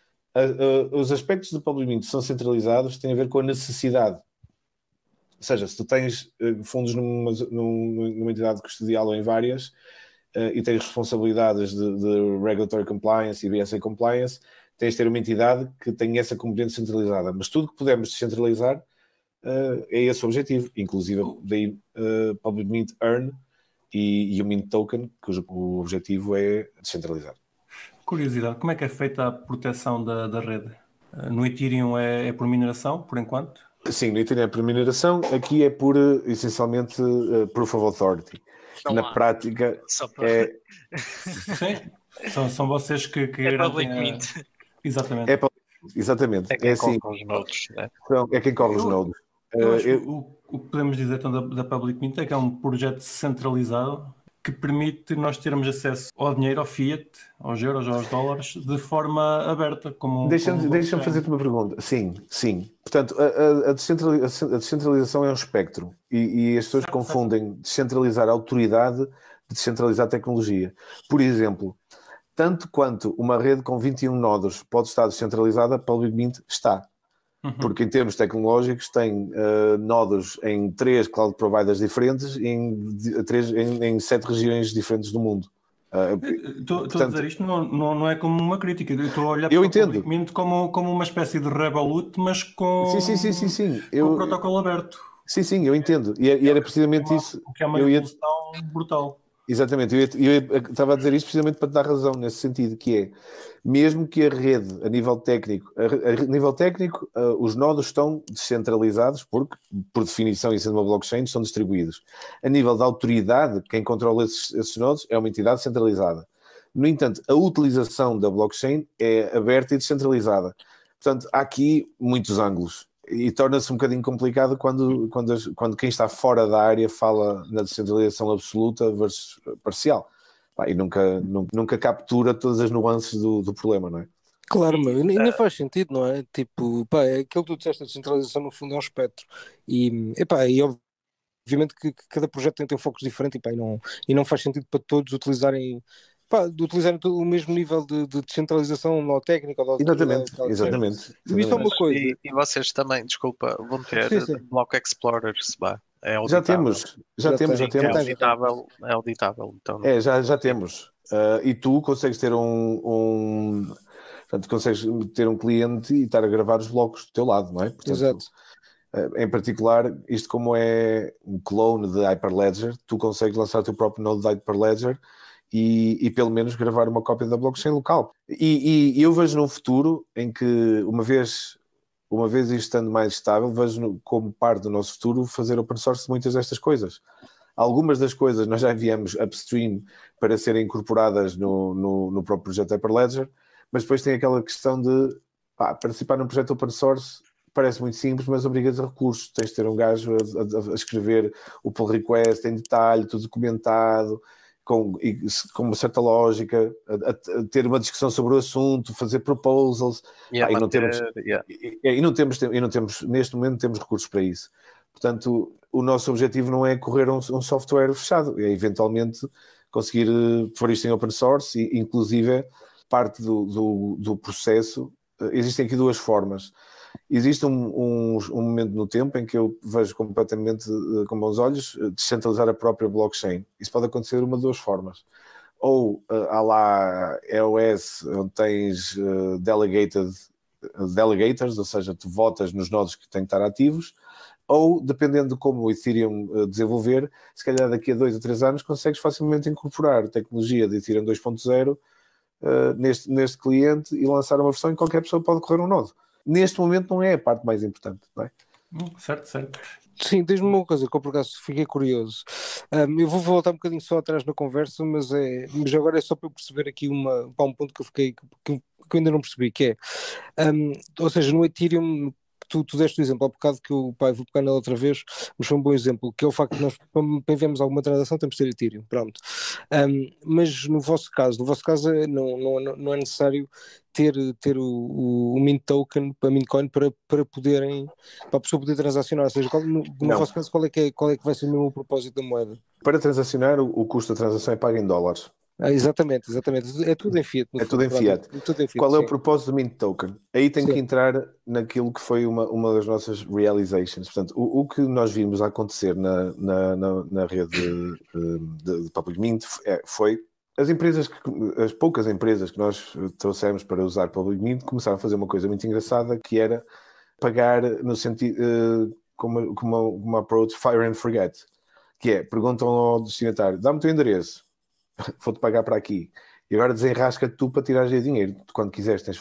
Os aspectos do Public Mint são centralizados, têm a ver com a necessidade. Ou seja, se tu tens fundos numa entidade custodial ou em várias e tens responsabilidades de regulatory compliance e BSA compliance, tens de ter uma entidade que tenha essa componente centralizada. Mas tudo que pudermos descentralizar, é esse o objetivo, inclusive daí Public Mint Earn e o Mint Token, cujo o objetivo é descentralizar. Curiosidade, como é que é feita a proteção da rede? No Ethereum é por mineração, por enquanto? Sim, no Ethereum é por mineração, aqui é por, essencialmente, Proof of Authority. Na prática, é... Sim, são vocês que Public Mint. Exatamente. Exatamente. É quem assim, corre os nodos. É quem corre os nodos. Eu acho que o que podemos dizer então, da Public Mint é que é um projeto centralizado que permite nós termos acesso ao dinheiro, ao fiat, aos euros, aos dólares, de forma aberta. Deixa-me fazer-te uma pergunta. Sim. Portanto, a descentralização é um espectro e as pessoas confundem descentralizar a autoridade de descentralizar a tecnologia. Por exemplo, tanto quanto uma rede com 21 nodos pode estar descentralizada, a Public Mint está. Porque em termos tecnológicos tem nodos em 3 cloud providers diferentes e em 7 regiões diferentes do mundo. Estou a dizer isto não é como uma crítica. Eu estou a olhar para o Public Mint como uma espécie de Revolut, mas com o protocolo aberto. Sim, eu entendo. E era precisamente isso. O que é uma evolução brutal. Exatamente, eu estava a dizer isto precisamente para te dar razão nesse sentido, que é, mesmo que a rede, a nível técnico, os nodos estão descentralizados, porque, por definição, e sendo uma blockchain, estão distribuídos. A nível da autoridade, quem controla esses nodos é uma entidade centralizada. No entanto, a utilização da blockchain é aberta e descentralizada. Portanto, há aqui muitos ângulos. E torna-se um bocadinho complicado quando quem está fora da área fala na descentralização absoluta versus parcial. E nunca captura todas as nuances do problema, não é? Claro, meu, e nem faz sentido, não é? Tipo, é aquilo que tu disseste, a descentralização no fundo é um espectro. E obviamente que cada projeto tem focos diferentes e não faz sentido para todos utilizarem o mesmo nível de descentralização ou técnica ou de Exatamente. Isso é uma coisa. E vocês também, desculpa, vão ter Block Explorer, se vá. É já temos. É auditável. Então já temos. E tu consegues ter portanto, consegues ter um cliente e estar a gravar os blocos do teu lado, não é? Portanto, exato. Em particular, isto como é um clone de Hyperledger, tu consegues lançar o teu próprio node de Hyperledger e pelo menos gravar uma cópia da blockchain local. E eu vejo num futuro em que, uma vez isto estando mais estável, vejo como parte do nosso futuro fazer open source de muitas destas coisas. Algumas das coisas nós já enviamos upstream para serem incorporadas no próprio projeto Hyperledger, mas depois tem aquela questão de participar num projeto open source. Parece muito simples, mas obriga-te a recursos. Tens de ter um gajo a escrever o pull request em detalhe, tudo documentado, com uma certa lógica, a ter uma discussão sobre o assunto, fazer proposals, e não temos, neste momento, temos recursos para isso. Portanto, o nosso objetivo não é correr um software fechado, é eventualmente conseguir pôr isto em open source, e inclusive parte do processo. Existem aqui duas formas. Existe um momento no tempo em que eu vejo completamente com bons olhos descentralizar a própria blockchain. Isso pode acontecer de uma de duas formas. Ou há lá EOS, onde tens delegators, ou seja, tu votas nos nodos que têm que estar ativos, ou, dependendo de como o Ethereum desenvolver, se calhar daqui a 2 ou 3 anos consegues facilmente incorporar a tecnologia de Ethereum 2.0 neste cliente e lançar uma versão em que qualquer pessoa pode correr um nodo. Neste momento não é a parte mais importante, não é? Certo. Sim, diz-me uma coisa que eu por acaso fiquei curioso. Eu vou voltar um bocadinho só atrás na conversa, mas agora é só para eu perceber aqui um ponto que eu ainda não percebi, que é, ou seja, no Ethereum, tu deste o exemplo há bocado que vou pegar nela outra vez, mas foi um bom exemplo, que é o facto de nós, para enviarmos alguma transação, temos que ter Ethereum, pronto. Mas no vosso caso não é necessário ter o Mint Token, para Mintcoin, para a pessoa poder transacionar, ou seja, no vosso caso, qual é que vai ser mesmo o propósito da moeda? Para transacionar, o custo da transação é pago em dólares. Exatamente, é tudo em fiat. É tudo em fiat. Qual é o propósito do Mint Token? Aí tem que entrar naquilo que foi uma das nossas realizations. Portanto, o que nós vimos acontecer na rede de Public Mint foi as poucas empresas que nós trouxemos para usar Public Mint começaram a fazer uma coisa muito engraçada, que era pagar no sentido com uma approach fire and forget, que é, perguntam ao destinatário, dá-me o teu endereço, vou-te pagar para aqui, e agora desenrasca-te tu para tirares o dinheiro. Quando quiseres tens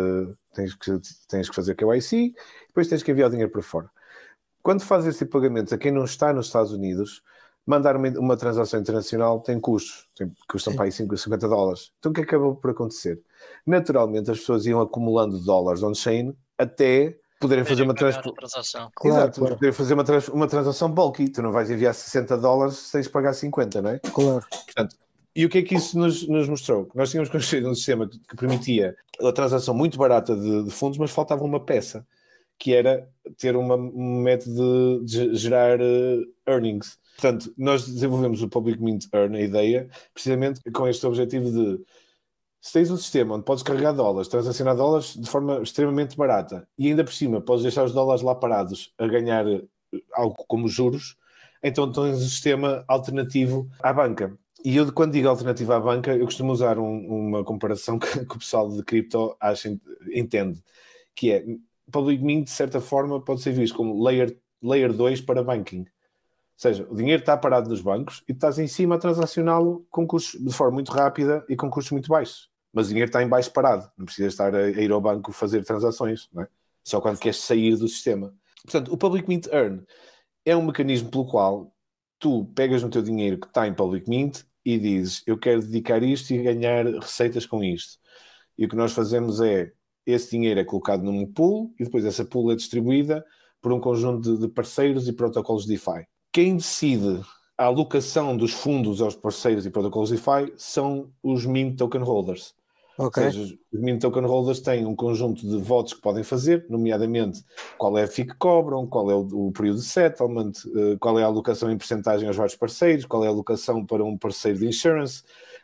que fazer KYC, depois tens que enviar o dinheiro para fora. Quando fazes esse pagamento a quem não está nos Estados Unidos, mandar uma transação internacional tem custos, custam para aí $50. Então o que acabou por acontecer? Naturalmente as pessoas iam acumulando dólares on-chain até poderem fazer uma transação. Exato, poderem fazer uma transação bulky. Tu não vais enviar $60 sem pagar 50, não é? Claro. Portanto, e o que é que isso nos mostrou? Nós tínhamos construído um sistema que permitia a transação muito barata de fundos, mas faltava uma peça, que era ter um método de gerar earnings. Portanto, nós desenvolvemos o Public Mint Earn, a ideia, precisamente com este objetivo de, se tens um sistema onde podes carregar dólares, transacionar dólares de forma extremamente barata, e ainda por cima podes deixar os dólares lá parados a ganhar algo como juros, então tens um sistema alternativo à banca. E eu, quando digo alternativo à banca, eu costumo usar uma comparação que o pessoal de cripto entende, que é, Public Mint, de certa forma, pode ser visto como layer 2 para banking. Ou seja, o dinheiro está parado nos bancos e tu estás em cima a transacioná-lo com custos de forma muito rápida e com custos muito baixos. Mas o dinheiro está em baixo parado. Não precisas estar a ir ao banco fazer transações, não é? Só quando queres sair do sistema. Portanto, o Public Mint Earn é um mecanismo pelo qual tu pegas no teu dinheiro que está em Public Mint e dizes, eu quero dedicar isto e ganhar receitas com isto. E o que nós fazemos é, esse dinheiro é colocado num pool e depois essa pool é distribuída por um conjunto de parceiros e protocolos DeFi. Quem decide a alocação dos fundos aos parceiros e protocolos DeFi são os Mint Token Holders. Okay. Ou seja, os Mint Token Holders têm um conjunto de votos que podem fazer, nomeadamente qual é a FII que cobram, qual é o período de settlement, qual é a alocação em percentagem aos vários parceiros, qual é a alocação para um parceiro de insurance,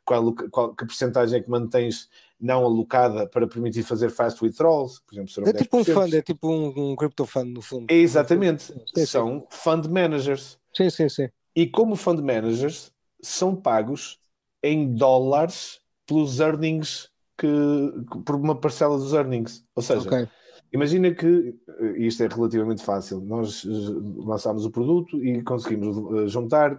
que percentagem é que mantens não alocada para permitir fazer fast withdrawals, por exemplo, é tipo 10%. Um fund, é tipo um crypto fund no fundo. É exatamente, são fund managers. Sim. E como fund managers são pagos em dólares pelos earnings, por uma parcela dos earnings. Ou seja, imagina que, isto é relativamente fácil, nós lançámos o produto e conseguimos juntar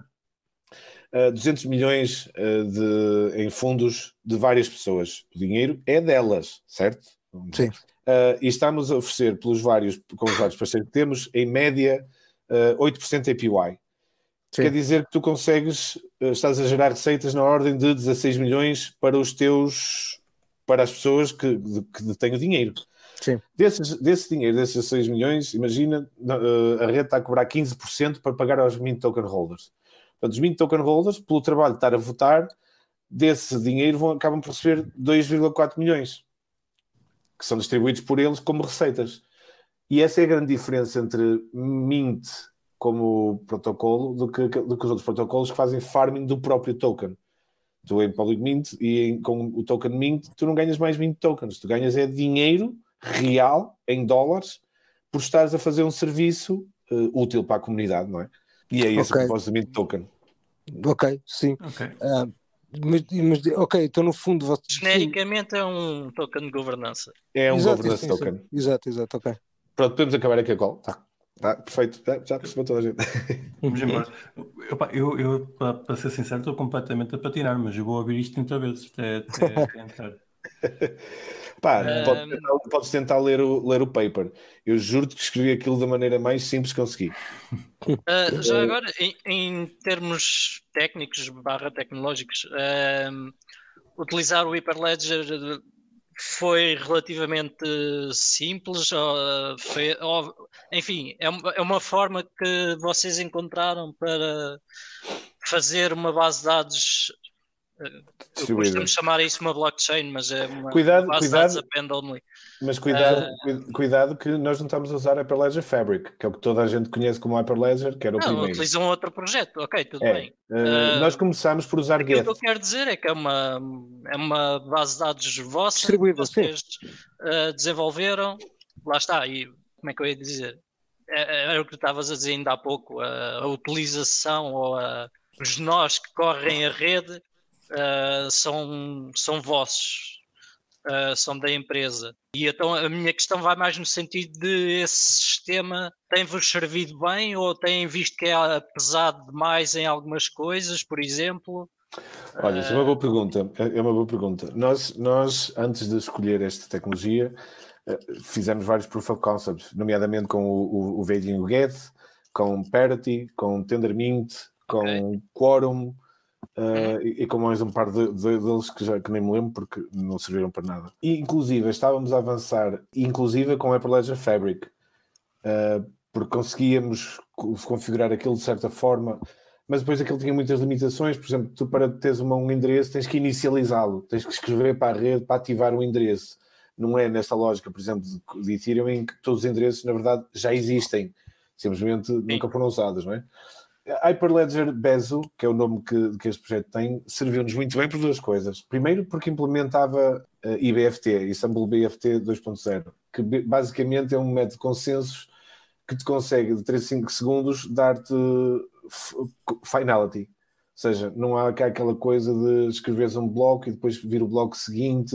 200 milhões em fundos de várias pessoas. O dinheiro é delas, certo? Sim. E estamos a oferecer com os vários parceiros que temos, em média, 8% APY. Sim. Quer dizer que tu estás a gerar receitas na ordem de 16 milhões para as pessoas que têm o dinheiro. Sim. Desse dinheiro, desses 16 milhões, imagina, a rede está a cobrar 15% para pagar aos Mint Token Holders. Portanto, os Mint Token Holders, pelo trabalho de estar a votar, desse dinheiro acabam por receber 2,4 milhões, que são distribuídos por eles como receitas. E essa é a grande diferença entre Mint como protocolo do que os outros protocolos que fazem farming do próprio token. Tu em Public Mint e com o token Mint, tu não ganhas mais Mint tokens, tu ganhas dinheiro real, em dólares, por estares a fazer um serviço útil para a comunidade, não é? E é esse o propósito do Mint Token. Ok, sim. Então no fundo... Genericamente é um token de governança. É um governance token. Sim. Exato, ok. Pronto, podemos acabar aqui a call? Tá, perfeito. Já percebeu toda a gente. Vamos embora. Eu, para ser sincero, estou completamente a patinar, mas eu vou ouvir isto 30 vezes até entrar. Podes tentar ler o paper. Eu juro-te que escrevi aquilo da maneira mais simples que consegui. Já agora, em termos técnicos / tecnológicos, utilizar o Hyperledger foi relativamente simples? Enfim, é uma forma que vocês encontraram para fazer uma base de dados. Eu costumo chamar isso uma blockchain, mas é uma base de dados append-only. Mas cuidado que nós não estamos a usar Hyperledger Fabric, que é o que toda a gente conhece como Hyperledger, que era o primeiro. Utilizam outro projeto, ok, tudo bem. Nós começámos por usar Geth. O que eu quero dizer é que é uma base de dados vossa, distribuída, vocês desenvolveram, lá está, e como é que eu ia dizer? Era o que tu estavas a dizer ainda há pouco, a utilização ou os nós que correm a rede são vossos. são da empresa. E então a minha questão vai mais no sentido de esse sistema tem-vos servido bem ou têm visto que é pesado demais em algumas coisas, por exemplo? Olha, isso é uma boa pergunta. É uma boa pergunta. Nós antes de escolher esta tecnologia, fizemos vários proof of concepts, nomeadamente com o Vaging Get, com Parity, com Tendermint, com Quorum, e com mais um par deles que nem me lembro porque não serviram para nada. E inclusive estávamos a avançar, inclusive com a Hyperledger Fabric, porque conseguíamos configurar aquilo de certa forma, mas depois aquilo tinha muitas limitações. Por exemplo, tu para teres um endereço tens que inicializá-lo, tens que escrever para a rede para ativar o endereço. Não é nesta lógica, por exemplo, de Ethereum, em que todos os endereços, na verdade, já existem, simplesmente nunca foram usados, não é? A Hyperledger Besu, que é o nome que este projeto tem, serviu-nos muito bem por duas coisas. Primeiro, porque implementava IBFT, Ensemble BFT 2.0, que basicamente é um método de consensos que te consegue, de 3 a 5 segundos, dar-te finality. Ou seja, não há aquela coisa de escreveres um bloco e depois vir o bloco seguinte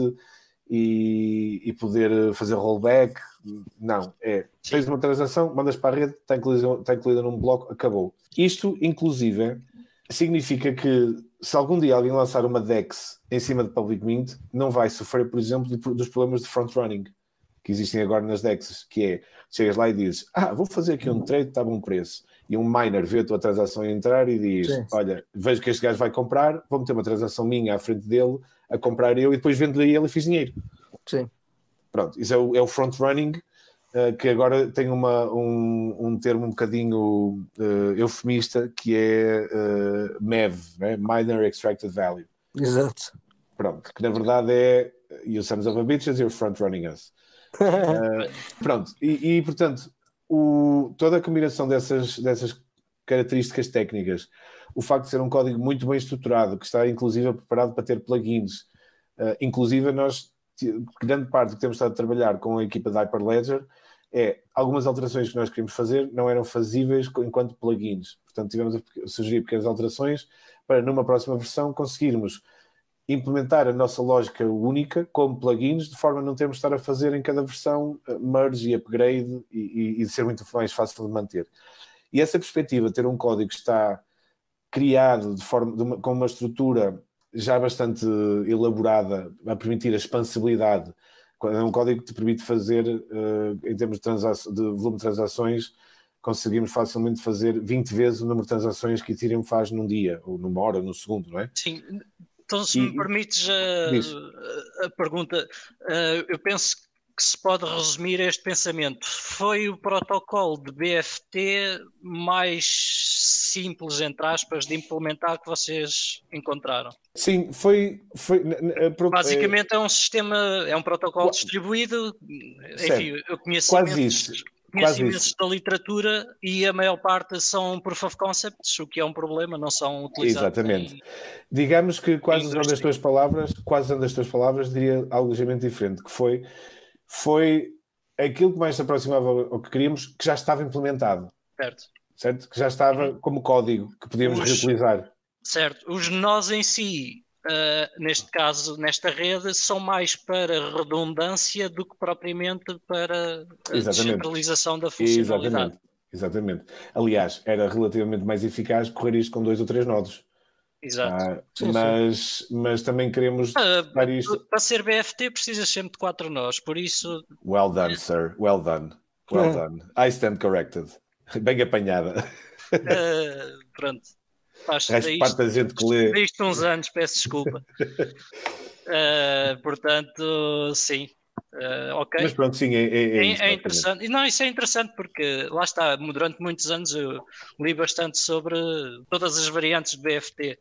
e poder fazer rollback. Não, tens uma transação, mandas para a rede, está incluída num bloco, acabou. Isto, inclusive, significa que se algum dia alguém lançar uma DEX em cima de Public Mint, não vai sofrer, por exemplo, dos problemas de front-running que existem agora nas DEXs, que é, chegas lá e dizes, vou fazer aqui um trade, está a bom preço, e um miner vê a tua transação entrar e diz, olha, vejo que este gajo vai comprar, vou meter uma transação minha à frente dele, a comprar eu, e depois vendo-lhe ele e fiz dinheiro. Sim. Pronto, isso é o front-running, que agora tem um termo um bocadinho eufemista, que é MEV, né? Miner Extracted Value. Exato. Pronto, que na verdade é you sons of a bitches, you're front-running us. Pronto, e portanto, toda a combinação dessas características técnicas, o facto de ser um código muito bem estruturado, que está inclusive preparado para ter plugins, inclusive nós, grande parte do que temos estado a trabalhar com a equipa da Hyperledger algumas alterações que nós queríamos fazer não eram fazíveis enquanto plugins, portanto tivemos a sugerir pequenas alterações para numa próxima versão conseguirmos implementar a nossa lógica única como plugins, de forma a não termos de estar a fazer em cada versão merge e upgrade e de ser muito mais fácil de manter. E essa perspectiva de ter um código que está criado com uma estrutura já bastante elaborada a permitir a expansibilidade, é um código que te permite fazer, em termos de volume de transações, conseguimos facilmente fazer 20 vezes o número de transações que Ethereum faz num dia, ou numa hora, ou num segundo, não é? Sim. Então, se me permites a pergunta, eu penso que se pode resumir este pensamento. Foi o protocolo de BFT mais simples, entre aspas, de implementar que vocês encontraram? Sim, foi basicamente é um sistema, é um protocolo distribuído. Enfim, eu conheço imensos da literatura e a maior parte são proof of concepts, o que é um problema, não são utilizados. Exatamente. Digamos que quase usando as tuas palavras, diria algo ligeiramente diferente, que foi aquilo que mais se aproximava ao que queríamos, que já estava implementado. Certo? Que já estava como código, que podíamos reutilizar. Certo. Os nós em si, neste caso, nesta rede, são mais para redundância do que propriamente para a descentralização da funcionalidade. Exatamente. Aliás, era relativamente mais eficaz correr isto com 2 ou 3 nodos. Exato. Mas também queremos dar isto. Para ser BFT precisas sempre de 4 nós, por isso. Well done, sir. Well done. I stand corrected. Bem apanhada. Pronto. Parte da gente que lê. Isto uns anos, peço desculpa. Portanto, sim. Ok. Mas pronto, sim, é interessante. Não, isso é interessante porque lá está, durante muitos anos eu li bastante sobre todas as variantes de BFT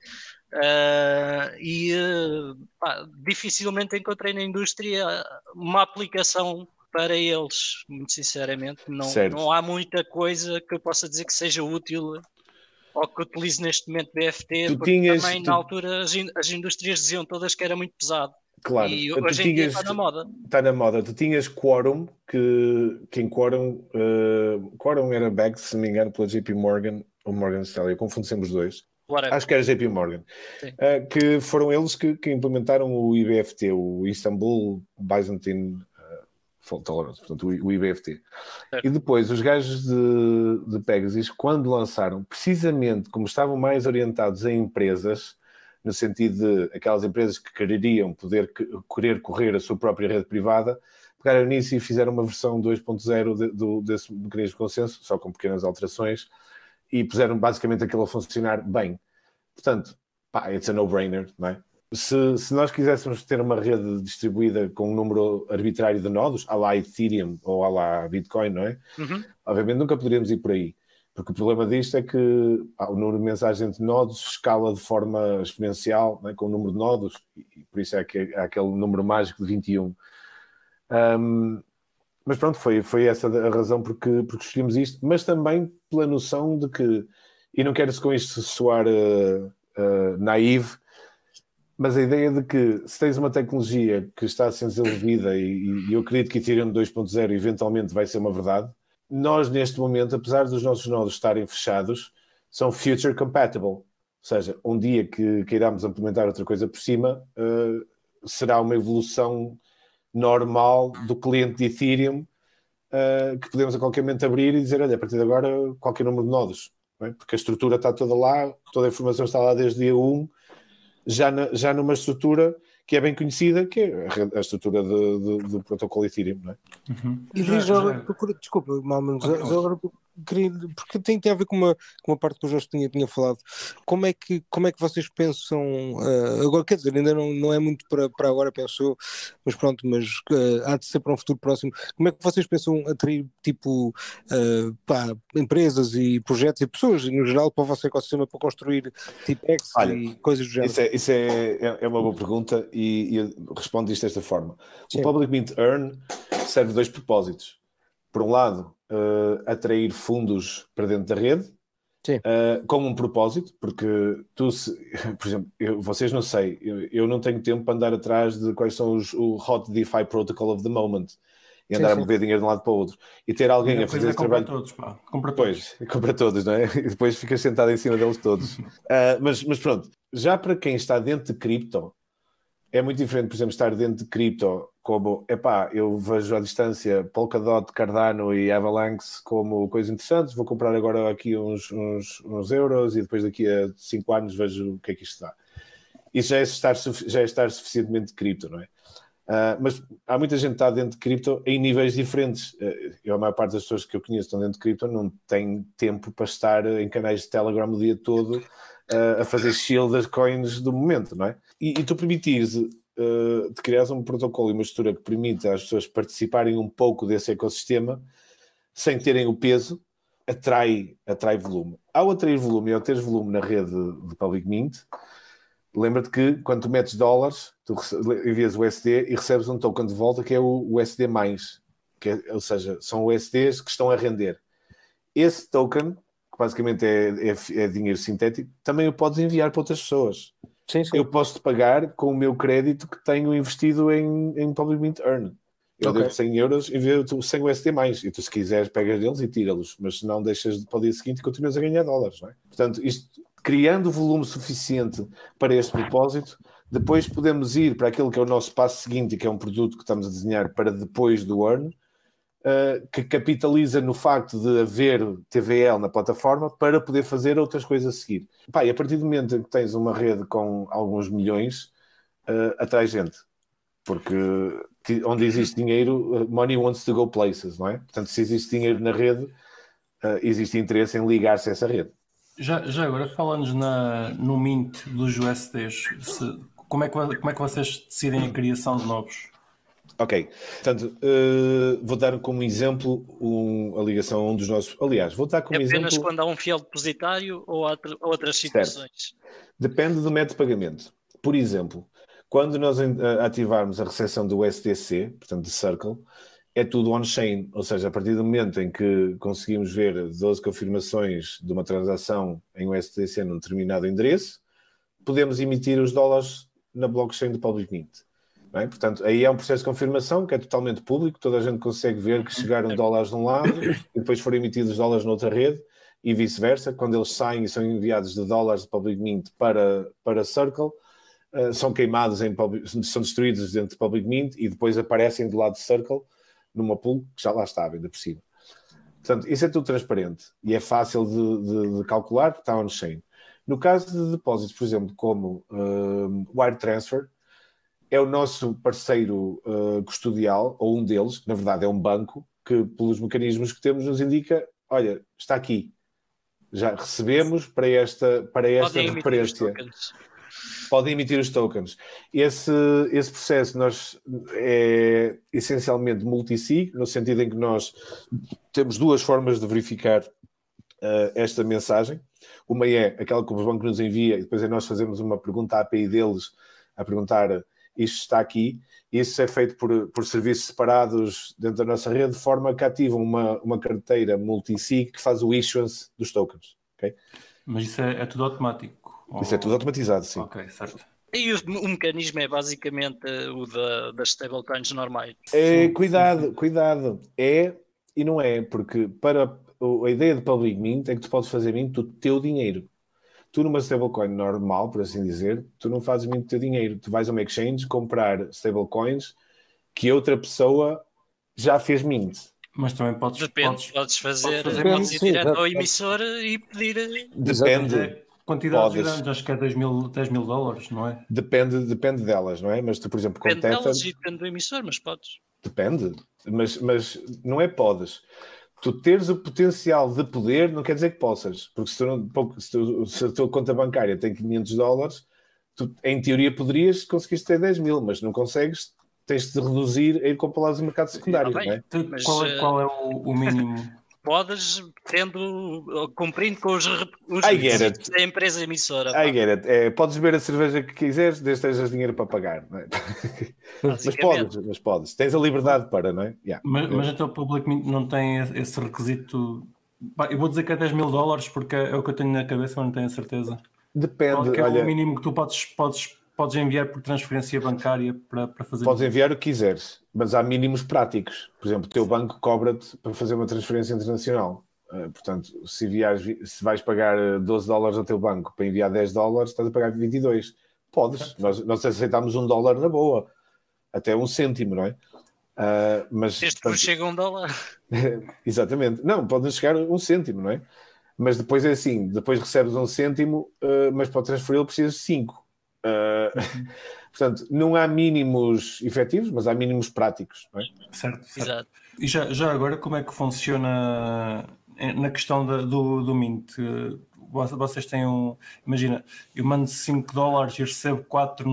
dificilmente encontrei na indústria uma aplicação para eles, muito sinceramente. Não há muita coisa que eu possa dizer que seja útil ou que utilize neste momento BFT, também na altura as indústrias diziam todas que era muito pesado. Claro, e hoje em dia está na moda. Está na moda. Tu tinhas Quorum, que em Quorum era backed, se não me engano, pela JP Morgan ou Morgan Stanley. Eu confundo sempre os dois. Acho que era JP Morgan. Que foram eles que implementaram o IBFT, o Istanbul Byzantine Fault Tolerance, portanto, o IBFT. E depois, os gajos de Pegasus, quando lançaram, precisamente como estavam mais orientados a empresas, no sentido de aquelas empresas que quereriam querer correr a sua própria rede privada, pegaram nisso e fizeram uma versão 2.0 desse mecanismo de consenso, só com pequenas alterações, e puseram basicamente aquilo a funcionar bem. Portanto, it's a no-brainer, não é? Se nós quiséssemos ter uma rede distribuída com um número arbitrário de nodos, à lá Ethereum ou à lá Bitcoin, não é? Obviamente nunca poderíamos ir por aí. Porque o problema disto é que o número de mensagens de nodos escala de forma exponencial, né, com o número de nodos, e por isso é que há aquele número mágico de 21. Mas pronto, foi essa a razão porque escolhemos isto, mas também pela noção de que, e não quero com isto soar naive, mas a ideia de que se tens uma tecnologia que está a ser desenvolvida e eu acredito que Ethereum 2.0 eventualmente vai ser uma verdade, nós neste momento, apesar dos nossos nodos estarem fechados, são future compatible. Ou seja, um dia que queiramos implementar outra coisa por cima, será uma evolução normal do cliente de Ethereum que podemos a qualquer momento abrir e dizer, olha, a partir de agora qualquer número de nodos. Não é? Porque a estrutura está toda lá, toda a informação está lá desde dia 1, já numa estrutura que é bem conhecida, que é a estrutura do protocolo Ethereum, não é? E desculpa, mas agora queria, porque tem a ver com uma parte que o Jorge tinha falado. Como é que vocês pensam, agora quer dizer, ainda não é muito para agora, penso, mas pronto, há de ser para um futuro próximo. Como é que vocês pensam atrair tipo empresas e projetos e pessoas no geral para o vosso ecossistema para construir tipo X e coisas do género? Isso é uma boa pergunta e eu respondo isto desta forma. Sim. O Public Mint Earn serve dois propósitos. Por um lado, atrair fundos para dentro da rede, com um propósito, porque por exemplo, vocês não sei, eu não tenho tempo para andar atrás de quais são o Hot DeFi Protocol of the Moment e andar a mover dinheiro de um lado para o outro e ter alguém a fazer esse trabalho. Compra todos, não é? E depois ficas sentado em cima deles todos. Mas pronto, já para quem está dentro de cripto, é muito diferente, por exemplo, estar dentro de cripto como, eu vejo à distância Polkadot, Cardano e Avalanche como coisas interessantes, vou comprar agora aqui uns euros e depois daqui a 5 anos vejo o que é que isto dá. Isso já é estar suficientemente de cripto, não é? Mas há muita gente que está dentro de cripto em níveis diferentes. A maior parte das pessoas que eu conheço que estão dentro de cripto não tem tempo para estar em canais de Telegram o dia todo a fazer shield das coins do momento, não é? E tu permitires de criar um protocolo e uma estrutura que permita às pessoas participarem um pouco desse ecossistema sem terem o peso, atrai volume. Ao atrair volume e ao teres volume na rede de Public Mint, lembra-te que quando tu metes dólares, tu envias o USD e recebes um token de volta que é o USD+, ou seja, são USDs que estão a render. Esse token, que basicamente é dinheiro sintético, também o podes enviar para outras pessoas. Sim. Eu posso-te pagar com o meu crédito que tenho investido em Public Mint Earn. Eu devo 100 euros, envio-te 100 USD+, e tu se quiseres pegas deles e tira-los, mas se não deixas para o dia seguinte e continuas a ganhar dólares, não é? Portanto, isto, criando volume suficiente para este propósito, depois podemos ir para aquilo que é o nosso passo seguinte, que é um produto que estamos a desenhar para depois do Earn, que capitaliza no facto de haver TVL na plataforma para poder fazer outras coisas a seguir. E a partir do momento em que tens uma rede com alguns milhões, atrai gente. Porque onde existe dinheiro, money wants to go places, não é? Portanto, se existe dinheiro na rede, existe interesse em ligar-se a essa rede. Já agora, fala-nos no mint dos USDs. Como é que vocês decidem a criação de novos? Ok, portanto, vou dar como exemplo a ligação a um dos nossos... Aliás, vou dar como exemplo... É apenas quando há um fiel depositário ou há outras situações? Certo. Depende do método de pagamento. Por exemplo, quando nós ativarmos a recepção do USDC, portanto, de Circle, é tudo on-chain, ou seja, a partir do momento em que conseguimos ver 12 confirmações de uma transação em USDC num determinado endereço, podemos emitir os dólares na blockchain do Public Mint. Não é? Portanto, aí é um processo de confirmação que é totalmente público, toda a gente consegue ver que chegaram dólares de um lado e depois foram emitidos dólares noutra rede, e vice-versa. Quando eles saem e são enviados de dólares de Public Mint para Circle, são queimados, são destruídos dentro de Public Mint e depois aparecem do lado de Circle numa pool que já lá estava, ainda por cima. Portanto, isso é tudo transparente e é fácil de calcular porque está on-chain. No caso de depósitos, por exemplo, como Wire Transfer, é o nosso parceiro custodial, ou um deles, na verdade é um banco, que pelos mecanismos que temos nos indica, olha, está aqui, já recebemos para esta referência. Podem emitir os tokens. Esse processo é essencialmente multi-sig, no sentido em que nós temos duas formas de verificar esta mensagem. Uma é aquela que o banco nos envia e depois nós fazemos uma pergunta à API deles a perguntar isto está aqui. Isso é feito por serviços separados dentro da nossa rede, de forma que ativam uma carteira multi-sig que faz o issuance dos tokens. Okay? Mas isso é tudo automático? Isso é tudo automatizado, sim. Ok, certo. E o mecanismo é basicamente o das stablecoins normais? Cuidado. É e não é, porque a ideia de Public Mint é que tu podes fazer mint do teu dinheiro. Tu numa stablecoin normal, por assim dizer, tu não fazes mint do teu dinheiro. Tu vais a uma exchange comprar stablecoins que outra pessoa já fez mint. Mas também podes fazer ir direto ao emissor e pedir... Depende. Quantidades grandes, acho que é 10 mil dólares, não é? Depende delas, não é? Mas tu, por exemplo, depende delas e depende do emissor, mas podes. Depende, mas não é podes. Tu teres o potencial de poder não quer dizer que possas, porque se a tua conta bancária tem 500 dólares, tu, em teoria poderias conseguir ter 10 mil, mas não consegues, tens de reduzir a ir comprá-las no mercado secundário, não é? Mas, qual é o mínimo? Podes, cumprindo com os requisitos da empresa emissora. Podes beber a cerveja que quiseres, desde que tenhas dinheiro para pagar, não é? mas podes. Tens a liberdade para, não é? Yeah. Mas então o Public Mint não tem esse requisito. Eu vou dizer que é 10 mil dólares porque é o que eu tenho na cabeça, mas não tenho a certeza. Depende. É o mínimo que tu podes enviar por transferência bancária para fazer. Podes enviar o que quiseres, mas há mínimos práticos. Por exemplo, o teu banco cobra-te para fazer uma transferência internacional. Portanto, se vais pagar 12 dólares ao teu banco para enviar 10 dólares, estás a pagar 22. Podes. Nós aceitamos $1 na boa. Até 1 cêntimo, não é? Mas depois chega $1. Exatamente. Não, pode chegar 1 cêntimo, não é? Mas depois é assim, depois recebes 1 cêntimo, mas para transferir precisas de 5. Portanto, não há mínimos efetivos, mas há mínimos práticos, não é? Certo. Exato. E já agora, como é que funciona na questão do Mint? Vocês têm imagina, eu mando 5 dólares e recebo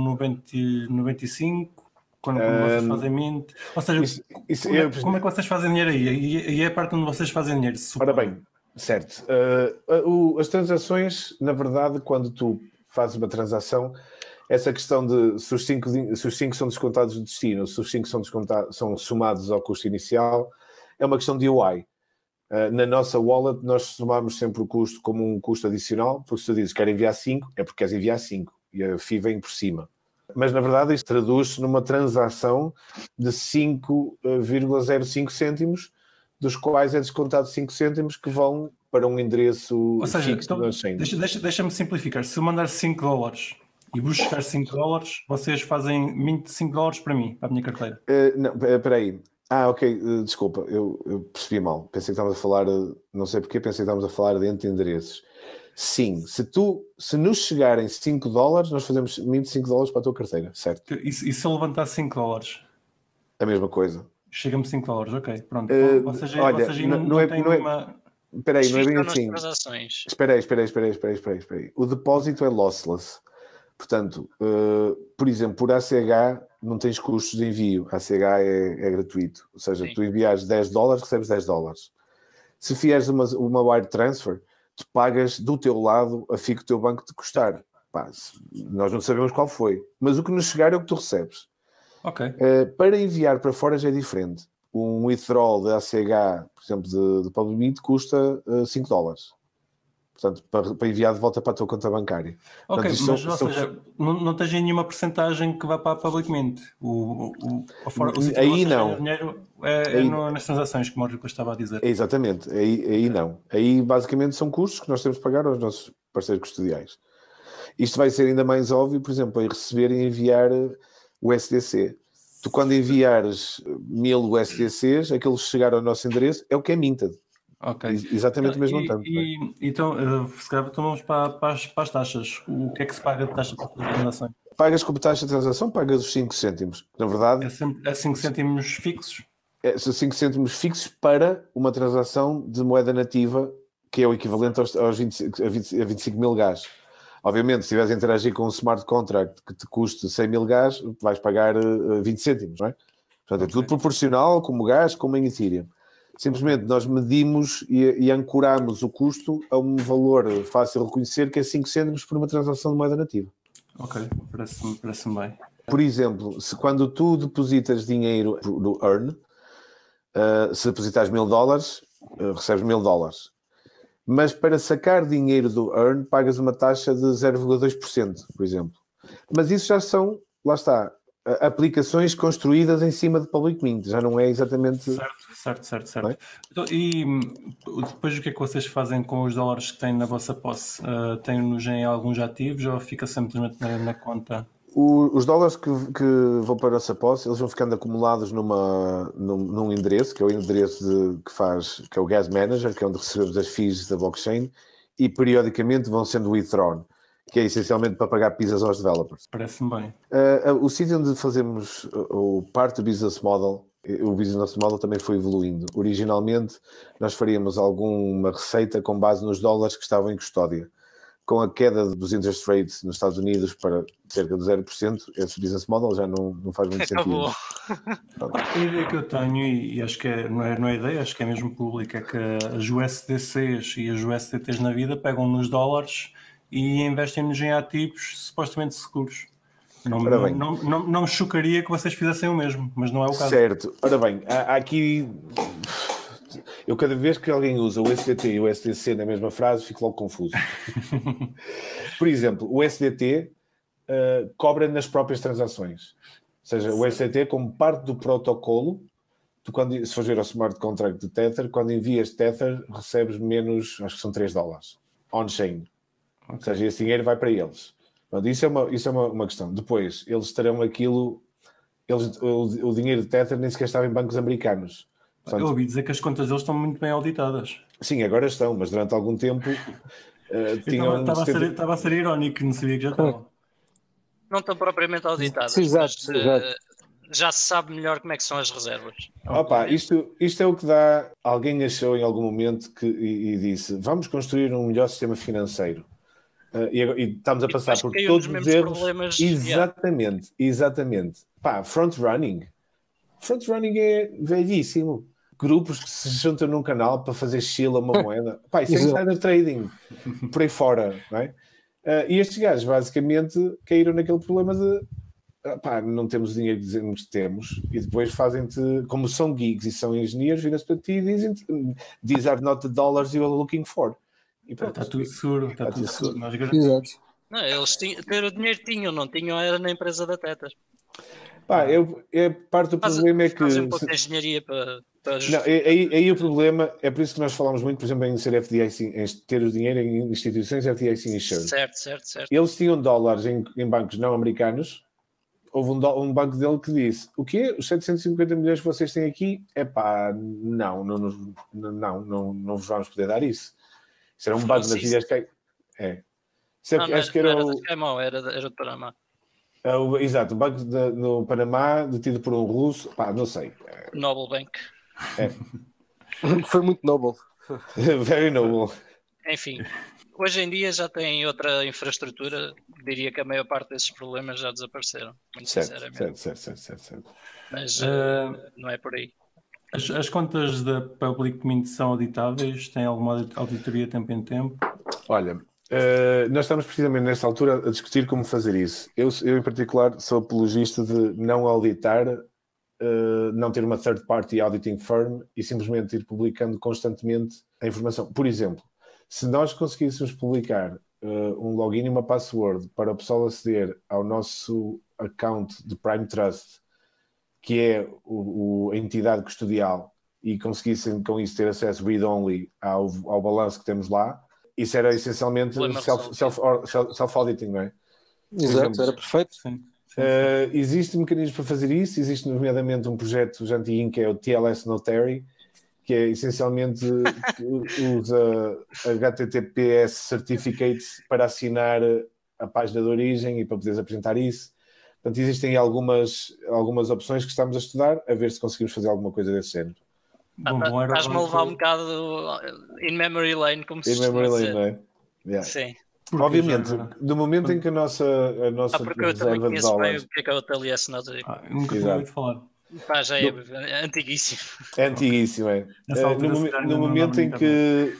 4,95 quando vocês fazem Mint. Ou seja, como é que vocês fazem dinheiro aí? E é a parte onde vocês fazem dinheiro. Ora bem, certo. As transações, na verdade, quando tu fazes uma transação, essa questão de se os 5 são descontados do destino, se os 5 são somados ao custo inicial, é uma questão de UI. Na nossa wallet, nós somamos sempre o custo como um custo adicional, porque se tu dizes que quer enviar 5, é porque queres enviar 5, e a FII vem por cima. Mas, na verdade, isto traduz-se numa transação de 5,05 cêntimos, dos quais é descontado 5 cêntimos que vão para um endereço fixo na chain. Deixa-me simplificar. Se eu mandar 5 dólares e buscar 5 dólares, vocês fazem mint de 5 dólares para mim, para a minha carteira? Não, espera aí. Ok, desculpa, eu percebi mal. Pensei que estávamos a falar, não sei porquê, pensei que estávamos a falar de endereços. Sim, se nos chegarem 5 dólares, nós fazemos mint de 5 dólares para a tua carteira, certo? E se eu levantar 5 dólares? A mesma coisa. Chega-me 5 dólares, ok, pronto. Vocês não têm uma... Espera aí, não é bem assim. Espera aí. O depósito é lossless. Portanto, por exemplo, por ACH não tens custos de envio. ACH é gratuito. Ou seja, tu enviares 10 dólares, recebes 10 dólares. Se fieres uma wire transfer, tu pagas do teu lado a FII que o teu banco te custar. Nós não sabemos qual foi. Mas o que nos chegar é o que tu recebes. Okay. Para enviar para fora já é diferente. Um withdrawal de ACH, por exemplo, de Public Mint, custa 5 dólares. portanto, para enviar de volta para a tua conta bancária. Ok, portanto, mas ou seja, não tens nenhuma porcentagem que vá para a Public Mint. O sítio aí onde não. Dinheiro nas transações, como o Rico estava a dizer. Exatamente, aí não. Aí basicamente são custos que nós temos que pagar aos nossos parceiros custodiais. Isto vai ser ainda mais óbvio, por exemplo, em receber e enviar o SDC. Tu, quando enviares 1000 USDCs, aqueles que chegaram ao nosso endereço é o que é minted. Ok. Exatamente o mesmo tanto. Então, se calhar, vamos para as taxas. O que é que se paga de taxa para fazer transações? Pagas como taxa de transação, pagas os 5 cêntimos. Na verdade... É 5 cêntimos fixos? São 5 cêntimos fixos para uma transação de moeda nativa, que é o equivalente a 25 mil gás. Obviamente, se estiveres a interagir com um smart contract que te custe 100 mil gás, vais pagar 20 cêntimos, não é? Portanto, é tudo proporcional, como gás, como em Ethereum. Simplesmente nós medimos e ancoramos o custo a um valor fácil de reconhecer, que é 5 cêntimos por uma transação de moeda nativa. Ok, parece-me bem. Por exemplo, quando tu depositas dinheiro no Earn, se depositares $1000, recebes $1000. Mas para sacar dinheiro do Earn, pagas uma taxa de 0,2%, por exemplo. Mas isso já são, lá está, aplicações construídas em cima de Public Mint, já não é exatamente... Certo. É? Então, e depois o que é que vocês fazem com os dólares que têm na vossa posse? Têm-nos em alguns ativos ou fica simplesmente na conta? Os dólares que vão para a nossa posse, eles vão ficando acumulados num endereço, que é o endereço que é o Gas Manager, que é onde recebemos as fees da blockchain, e periodicamente vão sendo withdrawn, que é essencialmente para pagar pizzas aos developers. Parece-me bem. O sítio onde fazemos o parte do business model, o business model também foi evoluindo. Originalmente, nós faríamos alguma receita com base nos dólares que estavam em custódia. Com a queda dos interest rates nos Estados Unidos para cerca de 0%, esse business model já não faz muito sentido. A ideia que eu tenho, e acho que não é ideia, acho que é mesmo pública, é que as USDCs e as USDTs na vida pegam nos dólares e investem-nos em ativos supostamente seguros. Não me chocaria que vocês fizessem o mesmo, mas não é o caso. Certo. Ora bem, há aqui... Eu cada vez que alguém usa o SDT e o SDC na mesma frase, fico logo confuso. Por exemplo, o SDT cobra nas próprias transações. Ou seja, o SDT, como parte do protocolo, se fores ver o smart contract de Tether, quando envias Tether, recebes menos, acho que são $3 on-chain. Okay. Ou seja, esse dinheiro vai para eles. Isso é uma questão. Depois, eles terão aquilo... o dinheiro de Tether nem sequer estava em bancos americanos. Portanto, eu ouvi dizer que as contas deles estão muito bem auditadas. Sim, agora estão, mas durante algum tempo estava a ser irónico, não sabia que já estavam. Não estão propriamente auditadas, exato. Já se sabe melhor como é que são as reservas. Opa, isto é o que dá... Alguém achou em algum momento e disse, vamos construir um melhor sistema financeiro. E estamos a passar por todos os erros. Exatamente. Pá, front-running é velhíssimo. Grupos que se juntam num canal para fazer chill a uma moeda. Pá, isso é insider trading. Por aí fora, não é? E estes gajos basicamente caíram naquele problema de não temos o dinheiro que dizemos que temos, e depois fazem-te, como são geeks e são engenheiros, viram-se para ti e dizem-te these are not the dollars you are looking for. Está tudo seguro. Exato. Não, eles ter o dinheiro não tinham, era na empresa da Tether. Parte do problema é que... Fazem um pouco de engenharia para não, aí o problema é por isso que nós falamos muito, por exemplo, em ser FDIC, em ter o dinheiro em instituições FDIC insured. Certo. Eles tinham dólares em bancos não americanos. Houve um banco dele que disse: o quê? Os 750 milhões que vocês têm aqui? Não vos vamos poder dar isso. Isso era um banco das Ilhas Caimão. Acho que era o Caimão, era do Panamá. Exato, o banco no Panamá, detido por um russo, não sei. Noble Bank. Foi muito noble. Very noble. Enfim, hoje em dia já tem outra infraestrutura. Diria que a maior parte desses problemas já desapareceram. Muito sinceramente. Certo. Mas não é por aí. As contas da Public Mint são auditáveis? Tem alguma auditoria de tempo em tempo? Olha, nós estamos precisamente nesta altura a discutir como fazer isso. Eu em particular sou apologista de não auditar, não ter uma third party auditing firm e simplesmente ir publicando constantemente a informação. Por exemplo, Se nós conseguíssemos publicar um login e uma password para o pessoal aceder ao nosso account de Prime Trust, que é a entidade custodial, e conseguissem com isso ter acesso read-only ao balanço que temos lá, isso era essencialmente self-auditing, não é? Exato, era perfeito. Sim. Existe mecanismos para fazer isso, existe nomeadamente um projeto já antiguinho que é o TLS Notary, que é essencialmente usa HTTPS Certificates para assinar a página de origem e para poderes apresentar isso. Portanto, existem algumas opções que estamos a estudar, a ver se conseguimos fazer alguma coisa desse género. Estás-me a levar um bocado in memory lane, como se chama dizer. Não é? Yeah. Sim. Porque obviamente, no momento em que a nossa porque eu também conheço bem o que é o TLS Notary. Nunca tinha ouvido falar. Já é antiguíssimo. É antiguíssimo, é. No momento em que...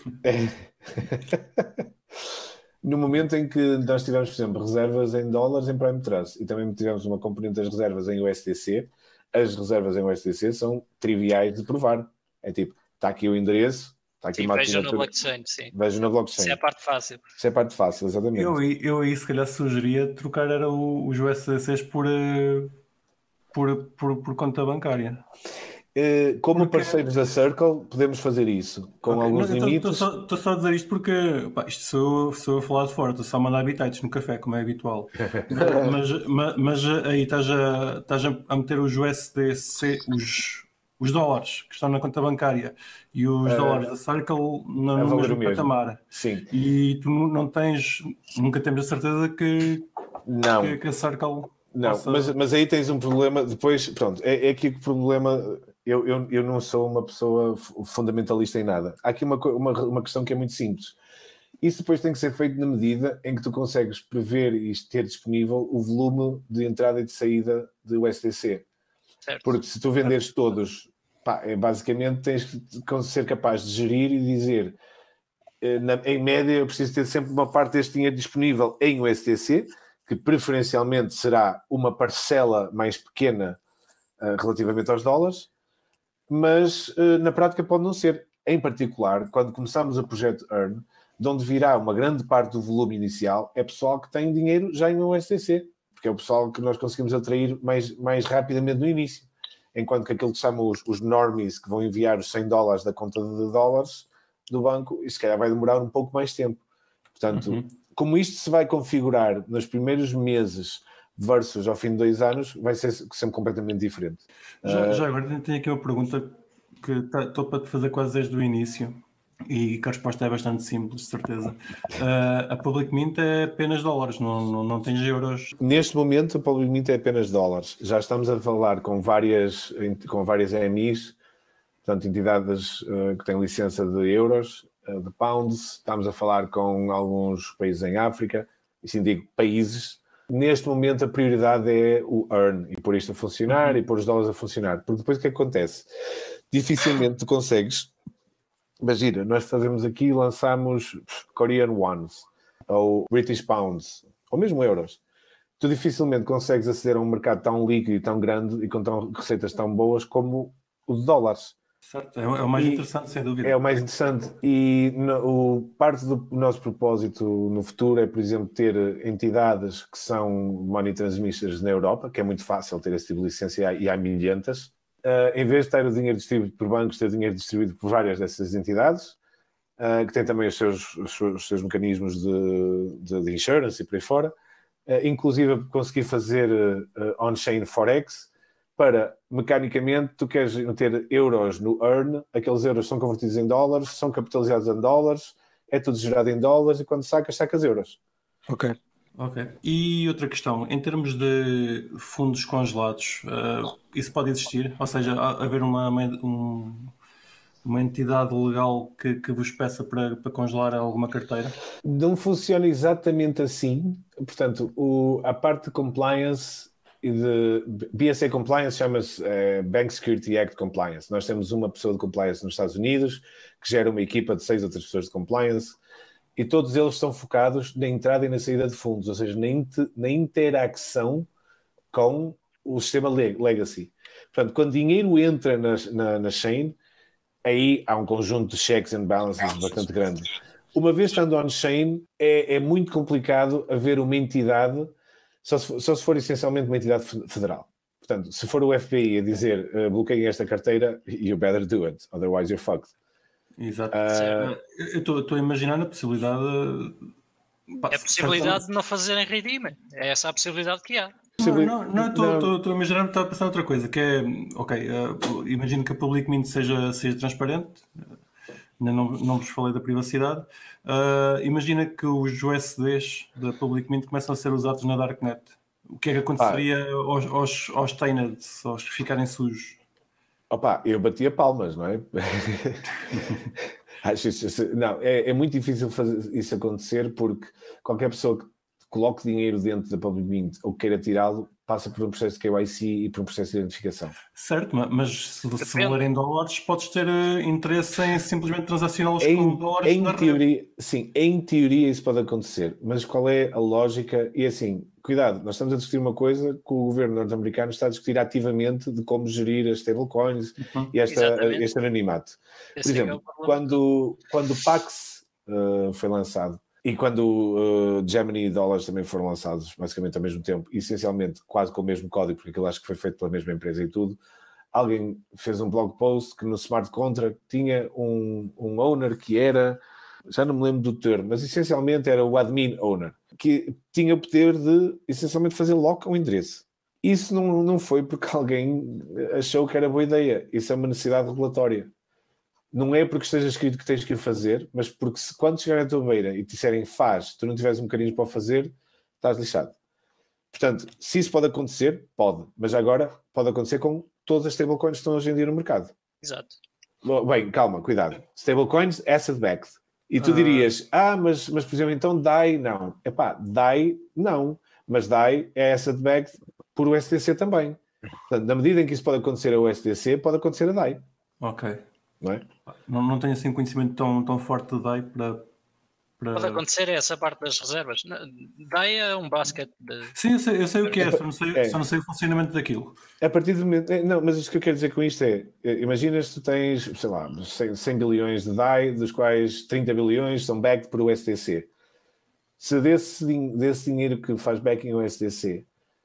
No momento em que nós tivemos, por exemplo, reservas em dólares em Prime Trust e também tivemos uma componente das reservas em USDC, as reservas em USDC são triviais de provar. É tipo, está aqui o endereço, está aqui uma assinatura. Vejo na blockchain, sim. Vejo na blockchain. Isso é a parte fácil. Isso é a parte fácil, exatamente. Eu aí se calhar sugeria trocar os USDCs por conta bancária. Como parceiros da Circle, podemos fazer isso com alguns limites. Estou só a dizer isto porque isto sou a falar de fora, estou só a mandar bitites no café, como é habitual. mas aí estás a meter os USDC, os dólares que estão na conta bancária e os dólares da Circle no mesmo patamar. Sim. E tu nunca temos a certeza que a Circle. Não, mas aí tens um problema. Depois, pronto, é aqui que o problema. Eu não sou uma pessoa fundamentalista em nada. Há aqui uma questão que é muito simples. Isso depois tem que ser feito na medida em que tu consegues prever e ter disponível o volume de entrada e de saída de USDC. Certo. Porque se tu venderes todos, basicamente tens que ser capaz de gerir e dizer, em média, eu preciso ter sempre uma parte deste dinheiro disponível em USDC, que preferencialmente será uma parcela mais pequena relativamente aos dólares, mas na prática pode não ser. Em particular, quando começamos o projeto Earn, de onde virá uma grande parte do volume inicial, é pessoal que tem dinheiro já em USDC, porque é o pessoal que nós conseguimos atrair mais rapidamente no início. Enquanto que aquilo que chamam os normies, que vão enviar os $100 da conta de dólares do banco, isso se calhar vai demorar um pouco mais tempo. Portanto, como isto se vai configurar nos primeiros meses versus ao fim de 2 anos, vai ser sempre completamente diferente. Já agora tenho aqui uma pergunta que estou para te fazer quase desde o início e que a resposta é bastante simples, de certeza. A Public Mint é apenas dólares, não tens euros? Neste momento a Public Mint é apenas dólares. Já estamos a falar com várias EMIs, portanto entidades que têm licença de euros, de pounds. Estamos a falar com alguns países em África, e sim digo países. Neste momento a prioridade é o Earn, e pôr isto a funcionar e pôr os dólares a funcionar, porque depois o que acontece? Dificilmente tu consegues. Imagina, nós fazemos aqui e lançamos Korean Wons, ou British Pounds, ou mesmo euros. Tu dificilmente consegues aceder a um mercado tão líquido e tão grande e com receitas tão boas como o de dólares. Certo, é o mais interessante, sem dúvida. É o mais interessante. E parte do nosso propósito no futuro é, por exemplo, ter entidades que são money transmitters na Europa, que é muito fácil ter esse tipo de licença e há milhentas. Em vez de ter o dinheiro distribuído por bancos, ter o dinheiro distribuído por várias dessas entidades, que têm também os seus mecanismos de insurance e por aí fora, inclusive conseguir fazer on-chain forex, para, mecanicamente, tu queres ter euros no Earn, aqueles euros são convertidos em dólares, são capitalizados em dólares, é tudo gerado em dólares e quando sacas euros. Ok. E outra questão, em termos de fundos congelados, isso pode existir? Ou seja, haver uma entidade legal que vos peça para congelar alguma carteira? Não funciona exatamente assim. Portanto, a parte de compliance e de BSA Compliance chama-se Bank Security Act Compliance. Nós temos uma pessoa de compliance nos Estados Unidos que gera uma equipa de 6 outras pessoas de compliance e todos eles estão focados na entrada e na saída de fundos, ou seja, na interação com o sistema legacy. Portanto, quando dinheiro entra na chain, aí há um conjunto de checks and balances bastante grande. uma vez estando on-chain, é muito complicado haver uma entidade, só se for essencialmente uma entidade federal. Portanto, se for o FBI a dizer bloqueiem esta carteira, you better do it, otherwise you're fucked. Exato. Eu estou a imaginar a possibilidade... É a possibilidade de não fazerem redeem. É essa a possibilidade que há. Não, estou a imaginar que está a passar outra coisa, que é, imagino que a Public Mint seja transparente, ainda não vos falei da privacidade. Imagina que os USDs da Public Mint começam a ser usados na Darknet. O que é que aconteceria aos tainted, aos que ficarem sujos? Eu batia palmas, não é? É muito difícil fazer isso acontecer, porque qualquer pessoa que coloque dinheiro dentro da Public Mint ou queira tirá-lo, passa por um processo de KYC e por um processo de identificação. Certo, mas se valer em dólares, podes ter interesse em simplesmente transacioná-los com dólares na rede. Sim, em teoria isso pode acontecer, mas qual é a lógica? E assim, cuidado, nós estamos a discutir uma coisa que o governo norte-americano está a discutir ativamente de como gerir as stablecoins e este anonimato. Por exemplo, quando o Pax foi lançado, e quando Gemini e dólares também foram lançados basicamente ao mesmo tempo, essencialmente quase com o mesmo código, porque aquilo acho que foi feito pela mesma empresa e tudo, alguém fez um blog post que no smart contract tinha um owner que era, já não me lembro do termo, mas essencialmente era o admin owner, que tinha o poder de essencialmente fazer lock ao endereço. Isso não foi porque alguém achou que era boa ideia, isso é uma necessidade regulatória. Não é porque esteja escrito que tens que o fazer, mas porque quando chegar à tua beira e te disserem faz, tu não tiveres um mecanismo para o fazer, estás lixado. Portanto, se isso pode acontecer, pode. Mas agora pode acontecer com todas as stablecoins que estão hoje em dia no mercado. Exato. Bem, calma, cuidado. Stablecoins, asset-backed. E tu dirias, mas por exemplo, então DAI não. DAI não. Mas DAI é asset-backed por USDC também. Portanto, na medida em que isso pode acontecer a USDC, pode acontecer a DAI. Ok. Não é? Não tenho assim um conhecimento tão forte de DAI para... Pode acontecer essa parte das reservas. DAI é um basket de... Sim, eu sei o que é, só não sei o funcionamento daquilo. A partir do momento... Não, mas o que eu quero dizer com isto é, imaginas que tu tens, sei lá, 100 bilhões de DAI, dos quais 30 bilhões são backed por USDC. Se desse dinheiro que faz backing ao USDC,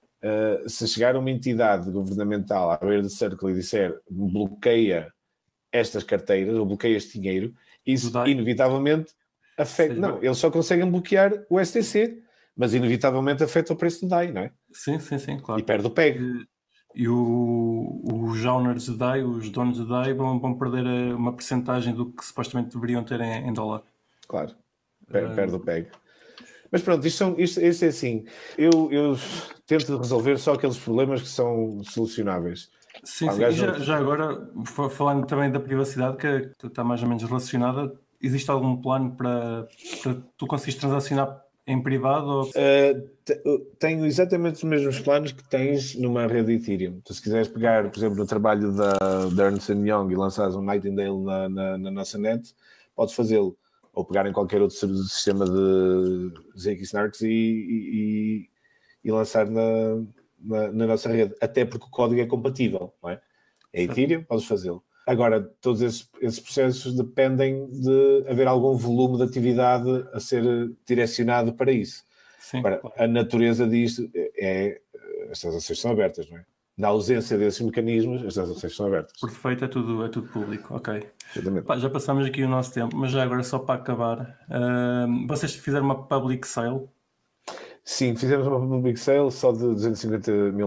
se chegar uma entidade governamental à beira do Circle e disser bloqueia estas carteiras, ou bloqueia este dinheiro, isso inevitavelmente afeta... Não, eles só conseguem bloquear o STC, mas inevitavelmente afeta o preço do DAI, não é? Sim, claro. E perde o PEG. E os owners de DAI, os donos de DAI, vão perder uma percentagem do que supostamente deveriam ter em dólar. Claro, perde o PEG. Mas pronto, isto é assim, eu tento resolver só aqueles problemas que são solucionáveis. Sim. Já agora, falando também da privacidade, que está mais ou menos relacionada, existe algum plano para tu conseguires transacionar em privado? Ou... Tenho exatamente os mesmos planos que tens numa rede Ethereum. Tu, se quiseres pegar, por exemplo, no trabalho da Ernst & Young e lançares um Nightingale na nossa net, podes fazê-lo. Ou pegar em qualquer outro sistema de ZK-Snarks e lançar na nossa rede, até porque o código é compatível, não é? É Ethereum, podes fazê-lo. Agora, todos esses processos dependem de haver algum volume de atividade a ser direcionado para isso. Sim, agora, claro. A natureza disto as transações são abertas, não é? Na ausência desses mecanismos, as transações são abertas. Por defeito é tudo público, ok. Já passamos aqui o nosso tempo, mas já agora só para acabar, vocês fizeram uma public sale? Sim, fizemos uma public sale só de $250 mil,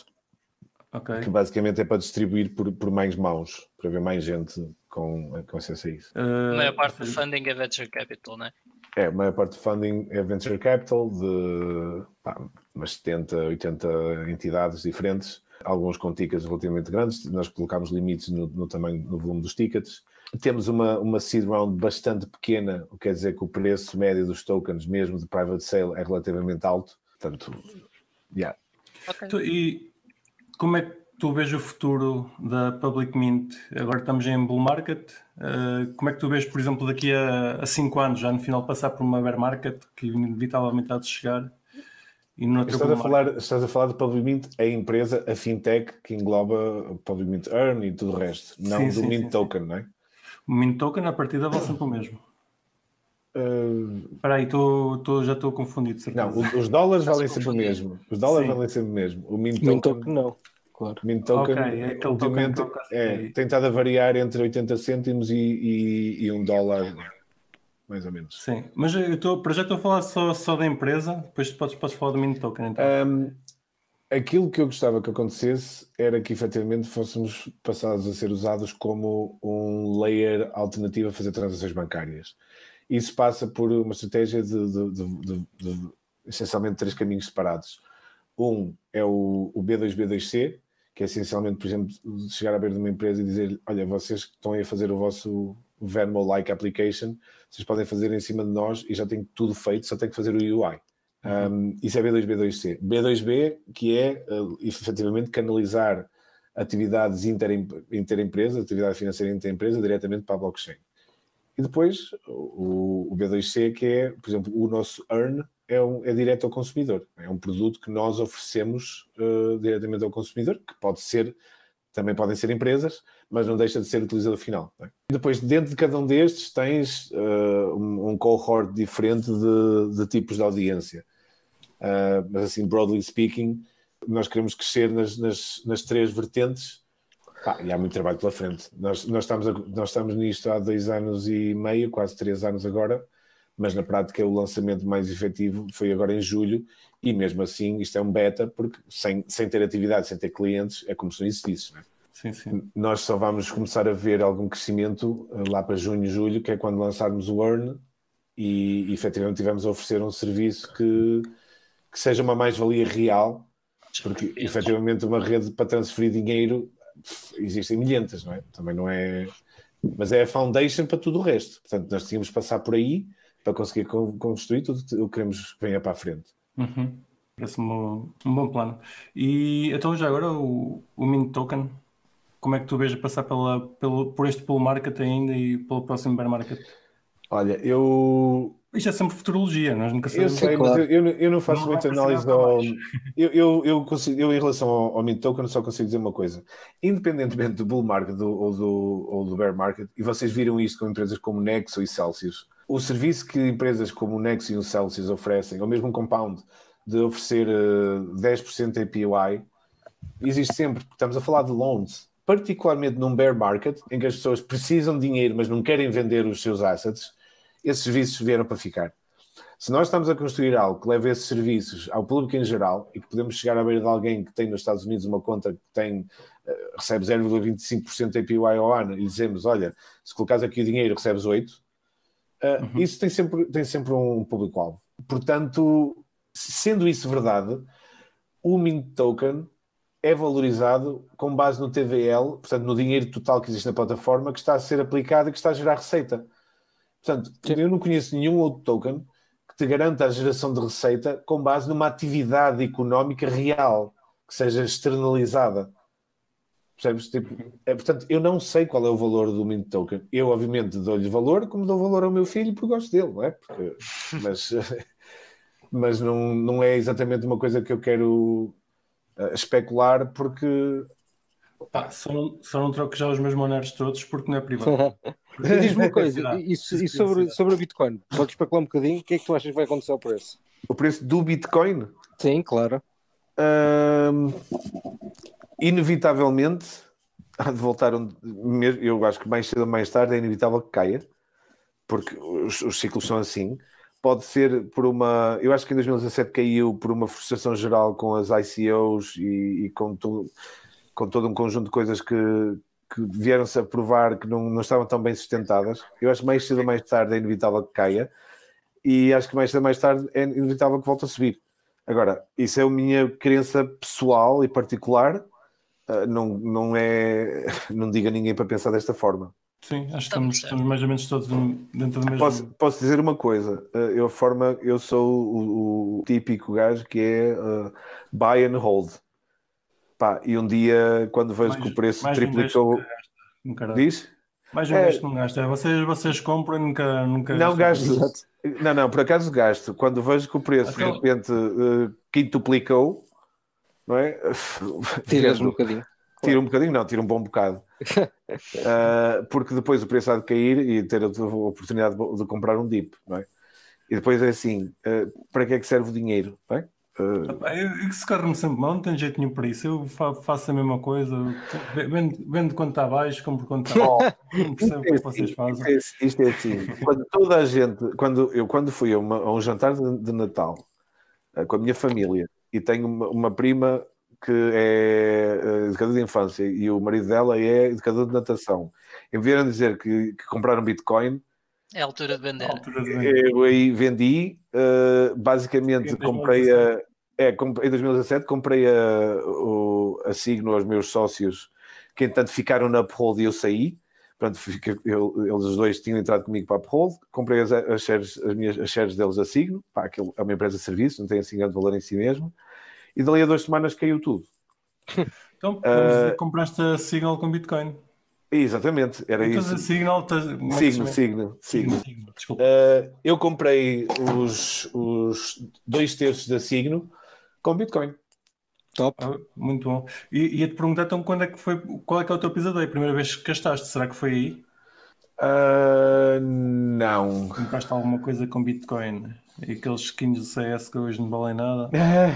que basicamente é para distribuir por mais mãos, para ver mais gente com acesso a isso. A maior parte do funding é venture capital, não é? A maior parte do funding é venture capital, de umas 70, 80 entidades diferentes, alguns com tickets relativamente grandes. Nós colocámos limites no tamanho, no volume dos tickets. Temos uma seed round bastante pequena, o que quer dizer que o preço médio dos tokens, mesmo de private sale, é relativamente alto. Portanto, E como é que tu vês o futuro da Public Mint? Agora estamos em bull market. Como é que tu vês, por exemplo, daqui a 5 anos, já no final passar por uma bear market, que inevitavelmente há de chegar? E estás a falar de Public Mint, a empresa, a fintech, que engloba o Public Mint Earn e tudo o resto, não do Mint Token, não é? O Mint Token, a partida, vale sempre o mesmo. Espera aí, já estou confundido. Não, os dólares valem sempre o mesmo. Os dólares valem sempre o mesmo. O Mint Token não. Claro. Mint Token, ultimamente, tem estado a variar entre 80 cêntimos e $1, mais ou menos. Sim, mas para já estou a falar só da empresa, depois podes falar do Mint Token. Então. Aquilo que eu gostava que acontecesse era que efetivamente fôssemos passados a ser usados como um layer alternativo a fazer transações bancárias. Isso passa por uma estratégia de essencialmente 3 caminhos separados. Um é o B2B2C, que é essencialmente, por exemplo, chegar à beira de uma empresa e dizer: olha, vocês que estão aí a fazer o vosso Venmo-like application, vocês podem fazer em cima de nós e já tem tudo feito, só tem que fazer o UI. Isso é B2B2C. B2B, que é efetivamente canalizar atividades interempresa, atividade financeira interempresa, diretamente para a blockchain. E depois o B2C, que é, por exemplo, o nosso Earn é direto ao consumidor. É um produto que nós oferecemos diretamente ao consumidor, que também podem ser empresas, mas não deixa de ser utilizador final. Não é? E depois, dentro de cada um destes, tens um cohort diferente de tipos de audiência. Mas assim, broadly speaking, nós queremos crescer nas 3 vertentes. E há muito trabalho pela frente. Nós estamos nisto há 2 anos e meio, quase 3 anos agora, mas na prática o lançamento mais efetivo foi agora em julho, e mesmo assim isto é um beta, porque sem ter atividade, sem ter clientes, é como se não existisse. Não é? Sim. Nós só vamos começar a ver algum crescimento lá para junho, julho, que é quando lançarmos o Earn e efetivamente tivemos a oferecer um serviço que seja uma mais-valia real, porque efetivamente uma rede para transferir dinheiro existem milhentas, não é? Também não é... Mas é a foundation para tudo o resto. Portanto, nós tínhamos de passar por aí para conseguir construir tudo o que queremos que venha para a frente. Parece-me um bom plano. E então já agora o Mint Token, como é que tu vês passar por este bull market ainda e pelo próximo bear market? Olha, Isto é sempre futurologia, nós nunca sabemos. Eu sei, claro. Mas eu não faço muita análise eu em relação ao Mint Token só consigo dizer uma coisa. Independentemente do bull market ou do bear market, e vocês viram isto com empresas como Nexo e Celsius, o serviço que empresas como o Nexo e o Celsius oferecem, ou mesmo um Compound, de oferecer 10% APY, existe sempre, porque estamos a falar de loans, particularmente num bear market, em que as pessoas precisam de dinheiro, mas não querem vender os seus assets. Esses serviços vieram para ficar. Se nós estamos a construir algo que leve esses serviços ao público em geral e que podemos chegar à beira de alguém que tem nos Estados Unidos uma conta que recebe 0,25% APY ao ano e dizemos: olha, se colocares aqui o dinheiro recebes 8%, isso tem sempre um público-alvo. Portanto, sendo isso verdade, o Mint Token é valorizado com base no TVL, portanto no dinheiro total que existe na plataforma, que está a ser aplicado e que está a gerar receita. Portanto, eu não conheço nenhum outro token que te garanta a geração de receita com base numa atividade económica real, que seja externalizada. Percebes? Portanto, eu não sei qual é o valor do Mint Token. Eu, obviamente, dou-lhe valor, como dou valor ao meu filho, porque gosto dele, não é? Mas não é exatamente uma coisa que eu quero especular, porque... Só não troco já os meus moneros todos, porque não é privado. Diz-me uma coisa, e sobre a Bitcoin, podes especular um bocadinho, o que é que tu achas que vai acontecer ao preço? O preço do Bitcoin? Sim, claro. Inevitavelmente há de voltar eu acho que mais cedo ou mais tarde é inevitável que caia, porque os ciclos são assim. Pode ser por eu acho que em 2017 caiu por uma frustração geral com as ICOs e com todo um conjunto de coisas que vieram-se a provar que não estavam tão bem sustentadas. Eu acho que mais cedo ou mais tarde é inevitável que caia, e acho que mais cedo ou mais tarde é inevitável que volte a subir. Agora, isso é a minha crença pessoal e particular, não diga a ninguém para pensar desta forma. Sim, acho que estamos mais ou menos todos dentro do mesmo... Posso dizer uma coisa, eu sou o típico gajo que é buy and hold. E um dia, quando vejo que o preço triplicou... Diz? Mais um gasto não gasta. Vocês compram e nunca... Não gasto. Não, por acaso gasto. Quando vejo que o preço de repente quintuplicou, não é? Tiras um bocadinho. Tira um bocadinho, não, tira um bom bocado. porque depois o preço há de cair e ter a oportunidade de comprar um dip, não é? E depois é assim, para que é que serve o dinheiro, não é? Eu se carro-me sempre mal, não tenho jeito nenhum para isso. Eu faço a mesma coisa, vendo quando está baixo, compro quando está alto. Não percebo o que vocês fazem. Isto é assim, quando toda a gente, quando fui a um jantar de Natal com a minha família e tenho uma prima que é educadora de infância e o marido dela é educador de natação, em vez de dizer que compraram Bitcoin, é a altura de vender. Eu aí vendi, basicamente comprei em 2017 comprei a Signo aos meus sócios, que entanto ficaram na Uphold e eu saí. Pronto, eles os dois tinham entrado comigo para a Uphold, comprei as shares deles a Signo, aquilo é uma empresa de serviço, não tem assim grande valor em si mesmo, e dali a 2 semanas caiu tudo. Então, compraste a Signal com Bitcoin. Exatamente, era então, isso. Signal. Signo. Desculpa. Eu comprei os 2/3 da Signo com Bitcoin. Top. Muito bom. E ia-te perguntar então qual é que é o teu pisador? A primeira vez que gastaste, será que foi aí? Não. Compraste alguma coisa com Bitcoin? E aqueles skins do CS que hoje não valem nada?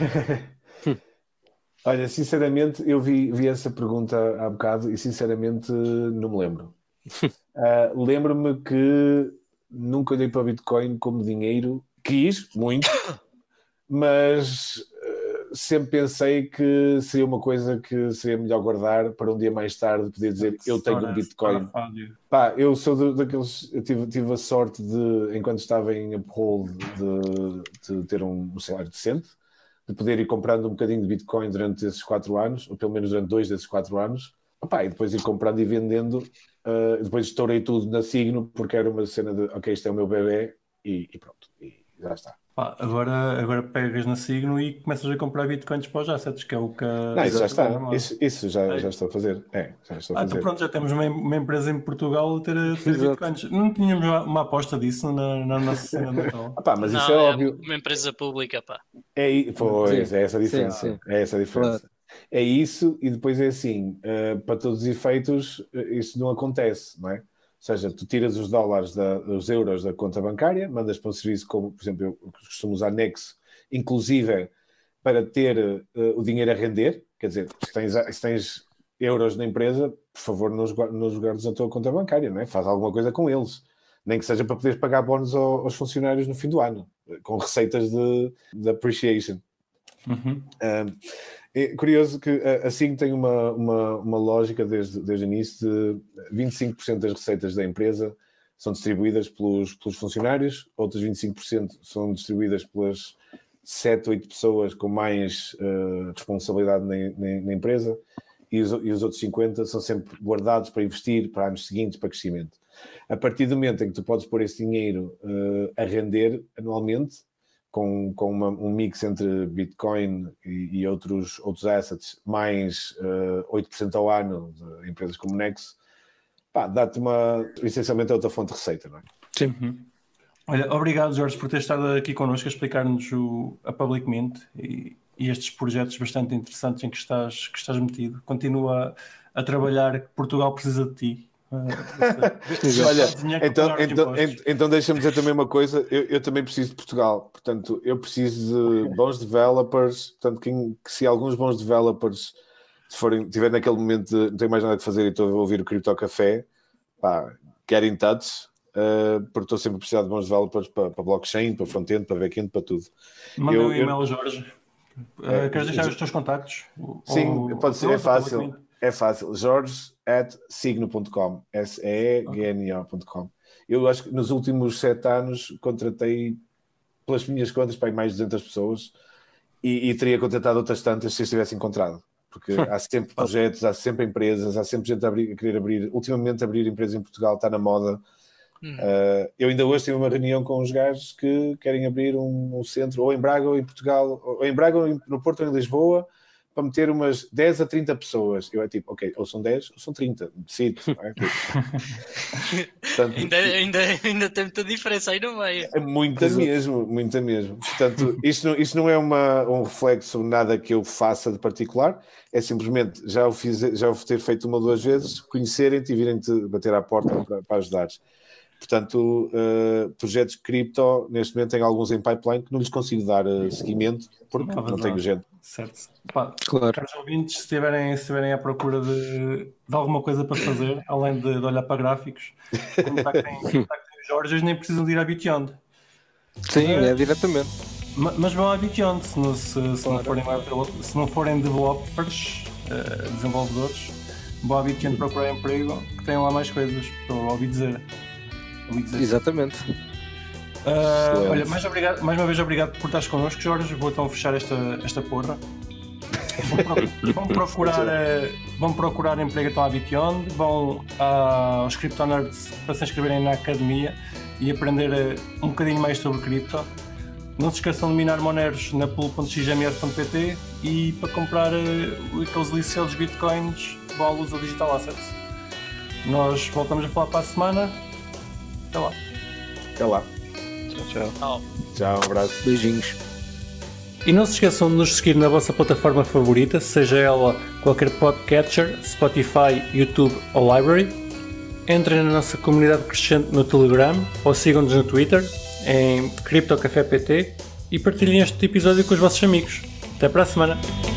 Olha, sinceramente, eu vi essa pergunta há bocado e sinceramente não me lembro. Lembro-me que nunca olhei para o Bitcoin como dinheiro. Quis, muito, mas sempre pensei que seria uma coisa que seria melhor guardar para um dia mais tarde poder dizer eu tenho um Bitcoin. Eu sou daqueles... Eu tive a sorte de, enquanto estava em Uphold, de ter um salário decente, de poder ir comprando um bocadinho de Bitcoin durante esses 4 anos, ou pelo menos durante 2 desses 4 anos, e depois ir comprando e vendendo. Depois estourei tudo na Signo, porque era uma cena de, ok, isto é o meu bebê, e pronto, e já está. Agora pegas na Signo e começas a comprar Bitcoins para os assets, que é o que... Não, isso já está, isso já estou a fazer. Já estou a fazer. Então pronto, já temos uma empresa em Portugal a ter Bitcoins. Não tínhamos uma aposta disso na nossa cena de Natal. Mas isso é óbvio. Uma empresa pública, pá. Pois, é essa a diferença. Sim. É essa a diferença. Claro. É isso, e depois é assim, para todos os efeitos, isso não acontece, não é? Ou seja, tu tiras os dólares, os euros da conta bancária, mandas para um serviço como, por exemplo, eu costumo usar Nexo, inclusive para ter o dinheiro a render, quer dizer, se tens euros na empresa, por favor, não os guardes na tua conta bancária, não é? Faz alguma coisa com eles, nem que seja para poderes pagar bónus aos funcionários no fim do ano, com receitas de appreciation. Uhum. É curioso que a Signo tem uma lógica desde o início de 25% das receitas da empresa são distribuídas pelos funcionários, outros 25% são distribuídas pelas 7, 8 pessoas com mais responsabilidade na empresa e os outros 50% são sempre guardados para investir para anos seguintes, para crescimento. A partir do momento em que tu podes pôr esse dinheiro a render anualmente, com um mix entre Bitcoin e outros assets, mais 8% ao ano de empresas como Nexo, dá-te essencialmente outra fonte de receita, não é? Sim. Uhum. Olha, obrigado, Jorge, por ter estado aqui connosco a explicar-nos a Public Mint e estes projetos bastante interessantes em que estás metido. Continua a trabalhar, que Portugal precisa de ti. Olha, então deixa-me dizer também uma coisa, eu também preciso de Portugal, portanto eu preciso de bons developers, portanto que se alguns bons developers tiver naquele momento de não tenho mais nada de fazer e estou a ouvir o Crypto Café, get in touch, porque estou sempre a precisar de bons developers para blockchain, para front-end, para back-end, para tudo. Manda um e-mail, Jorge. Queres deixar os teus contactos? Sim, pode ser, é fácil. É fácil, jorge@signo.com, segno.com. Eu acho que nos últimos 7 anos contratei, pelas minhas contas, para mais de 200 pessoas e teria contratado outras tantas se eu estivesse encontrado. Porque há sempre projetos, há sempre empresas, há sempre gente a querer abrir. Ultimamente, abrir empresas em Portugal está na moda. Eu ainda hoje tive uma reunião com uns gajos que querem abrir um centro, ou em Braga, ou em Portugal, ou em Braga, ou no Porto, ou em Lisboa, para meter umas 10 a 30 pessoas. Eu é tipo, ok, ou são 10 ou são 30, decido. Portanto, ainda tem muita diferença aí no meio. É muita mesmo. Portanto, isto não é um reflexo, nada que eu faça de particular, é simplesmente, já o ter feito uma ou duas vezes, conhecerem-te e virem-te bater à porta para ajudares. Portanto, projetos cripto, neste momento, tenho alguns em pipeline que não lhes consigo dar seguimento, porque não tenho gente. Certo. Pá, claro. Os ouvintes, se estiverem à procura de alguma coisa para fazer, além de olhar para gráficos, contactem os Jorge, nem precisam de ir à Beyond. Sim, é diretamente. Mas vão à Beyond, se não forem developers, desenvolvedores, vão à Beyond procurar emprego, que têm lá mais coisas, para ouvi dizer. Exatamente. Olha, mais uma vez obrigado por estares connosco, Jorge. Vou então fechar esta porra. Vão procurar emprego então à Beyond, vão aos CryptoNerds para se inscreverem na academia e aprender um bocadinho mais sobre cripto. Não se esqueçam de minar Moneros na pool.xmr.pt e para comprar aqueles licenciados bitcoins, bolos ou digital assets. Nós voltamos a falar para a semana. Até lá. Tchau, um abraço. Beijinhos. E não se esqueçam de nos seguir na vossa plataforma favorita, seja ela qualquer podcatcher, Spotify, YouTube ou Library. Entrem na nossa comunidade crescente no Telegram ou sigam-nos no Twitter em CryptoCafé PT e partilhem este episódio com os vossos amigos. Até para a semana!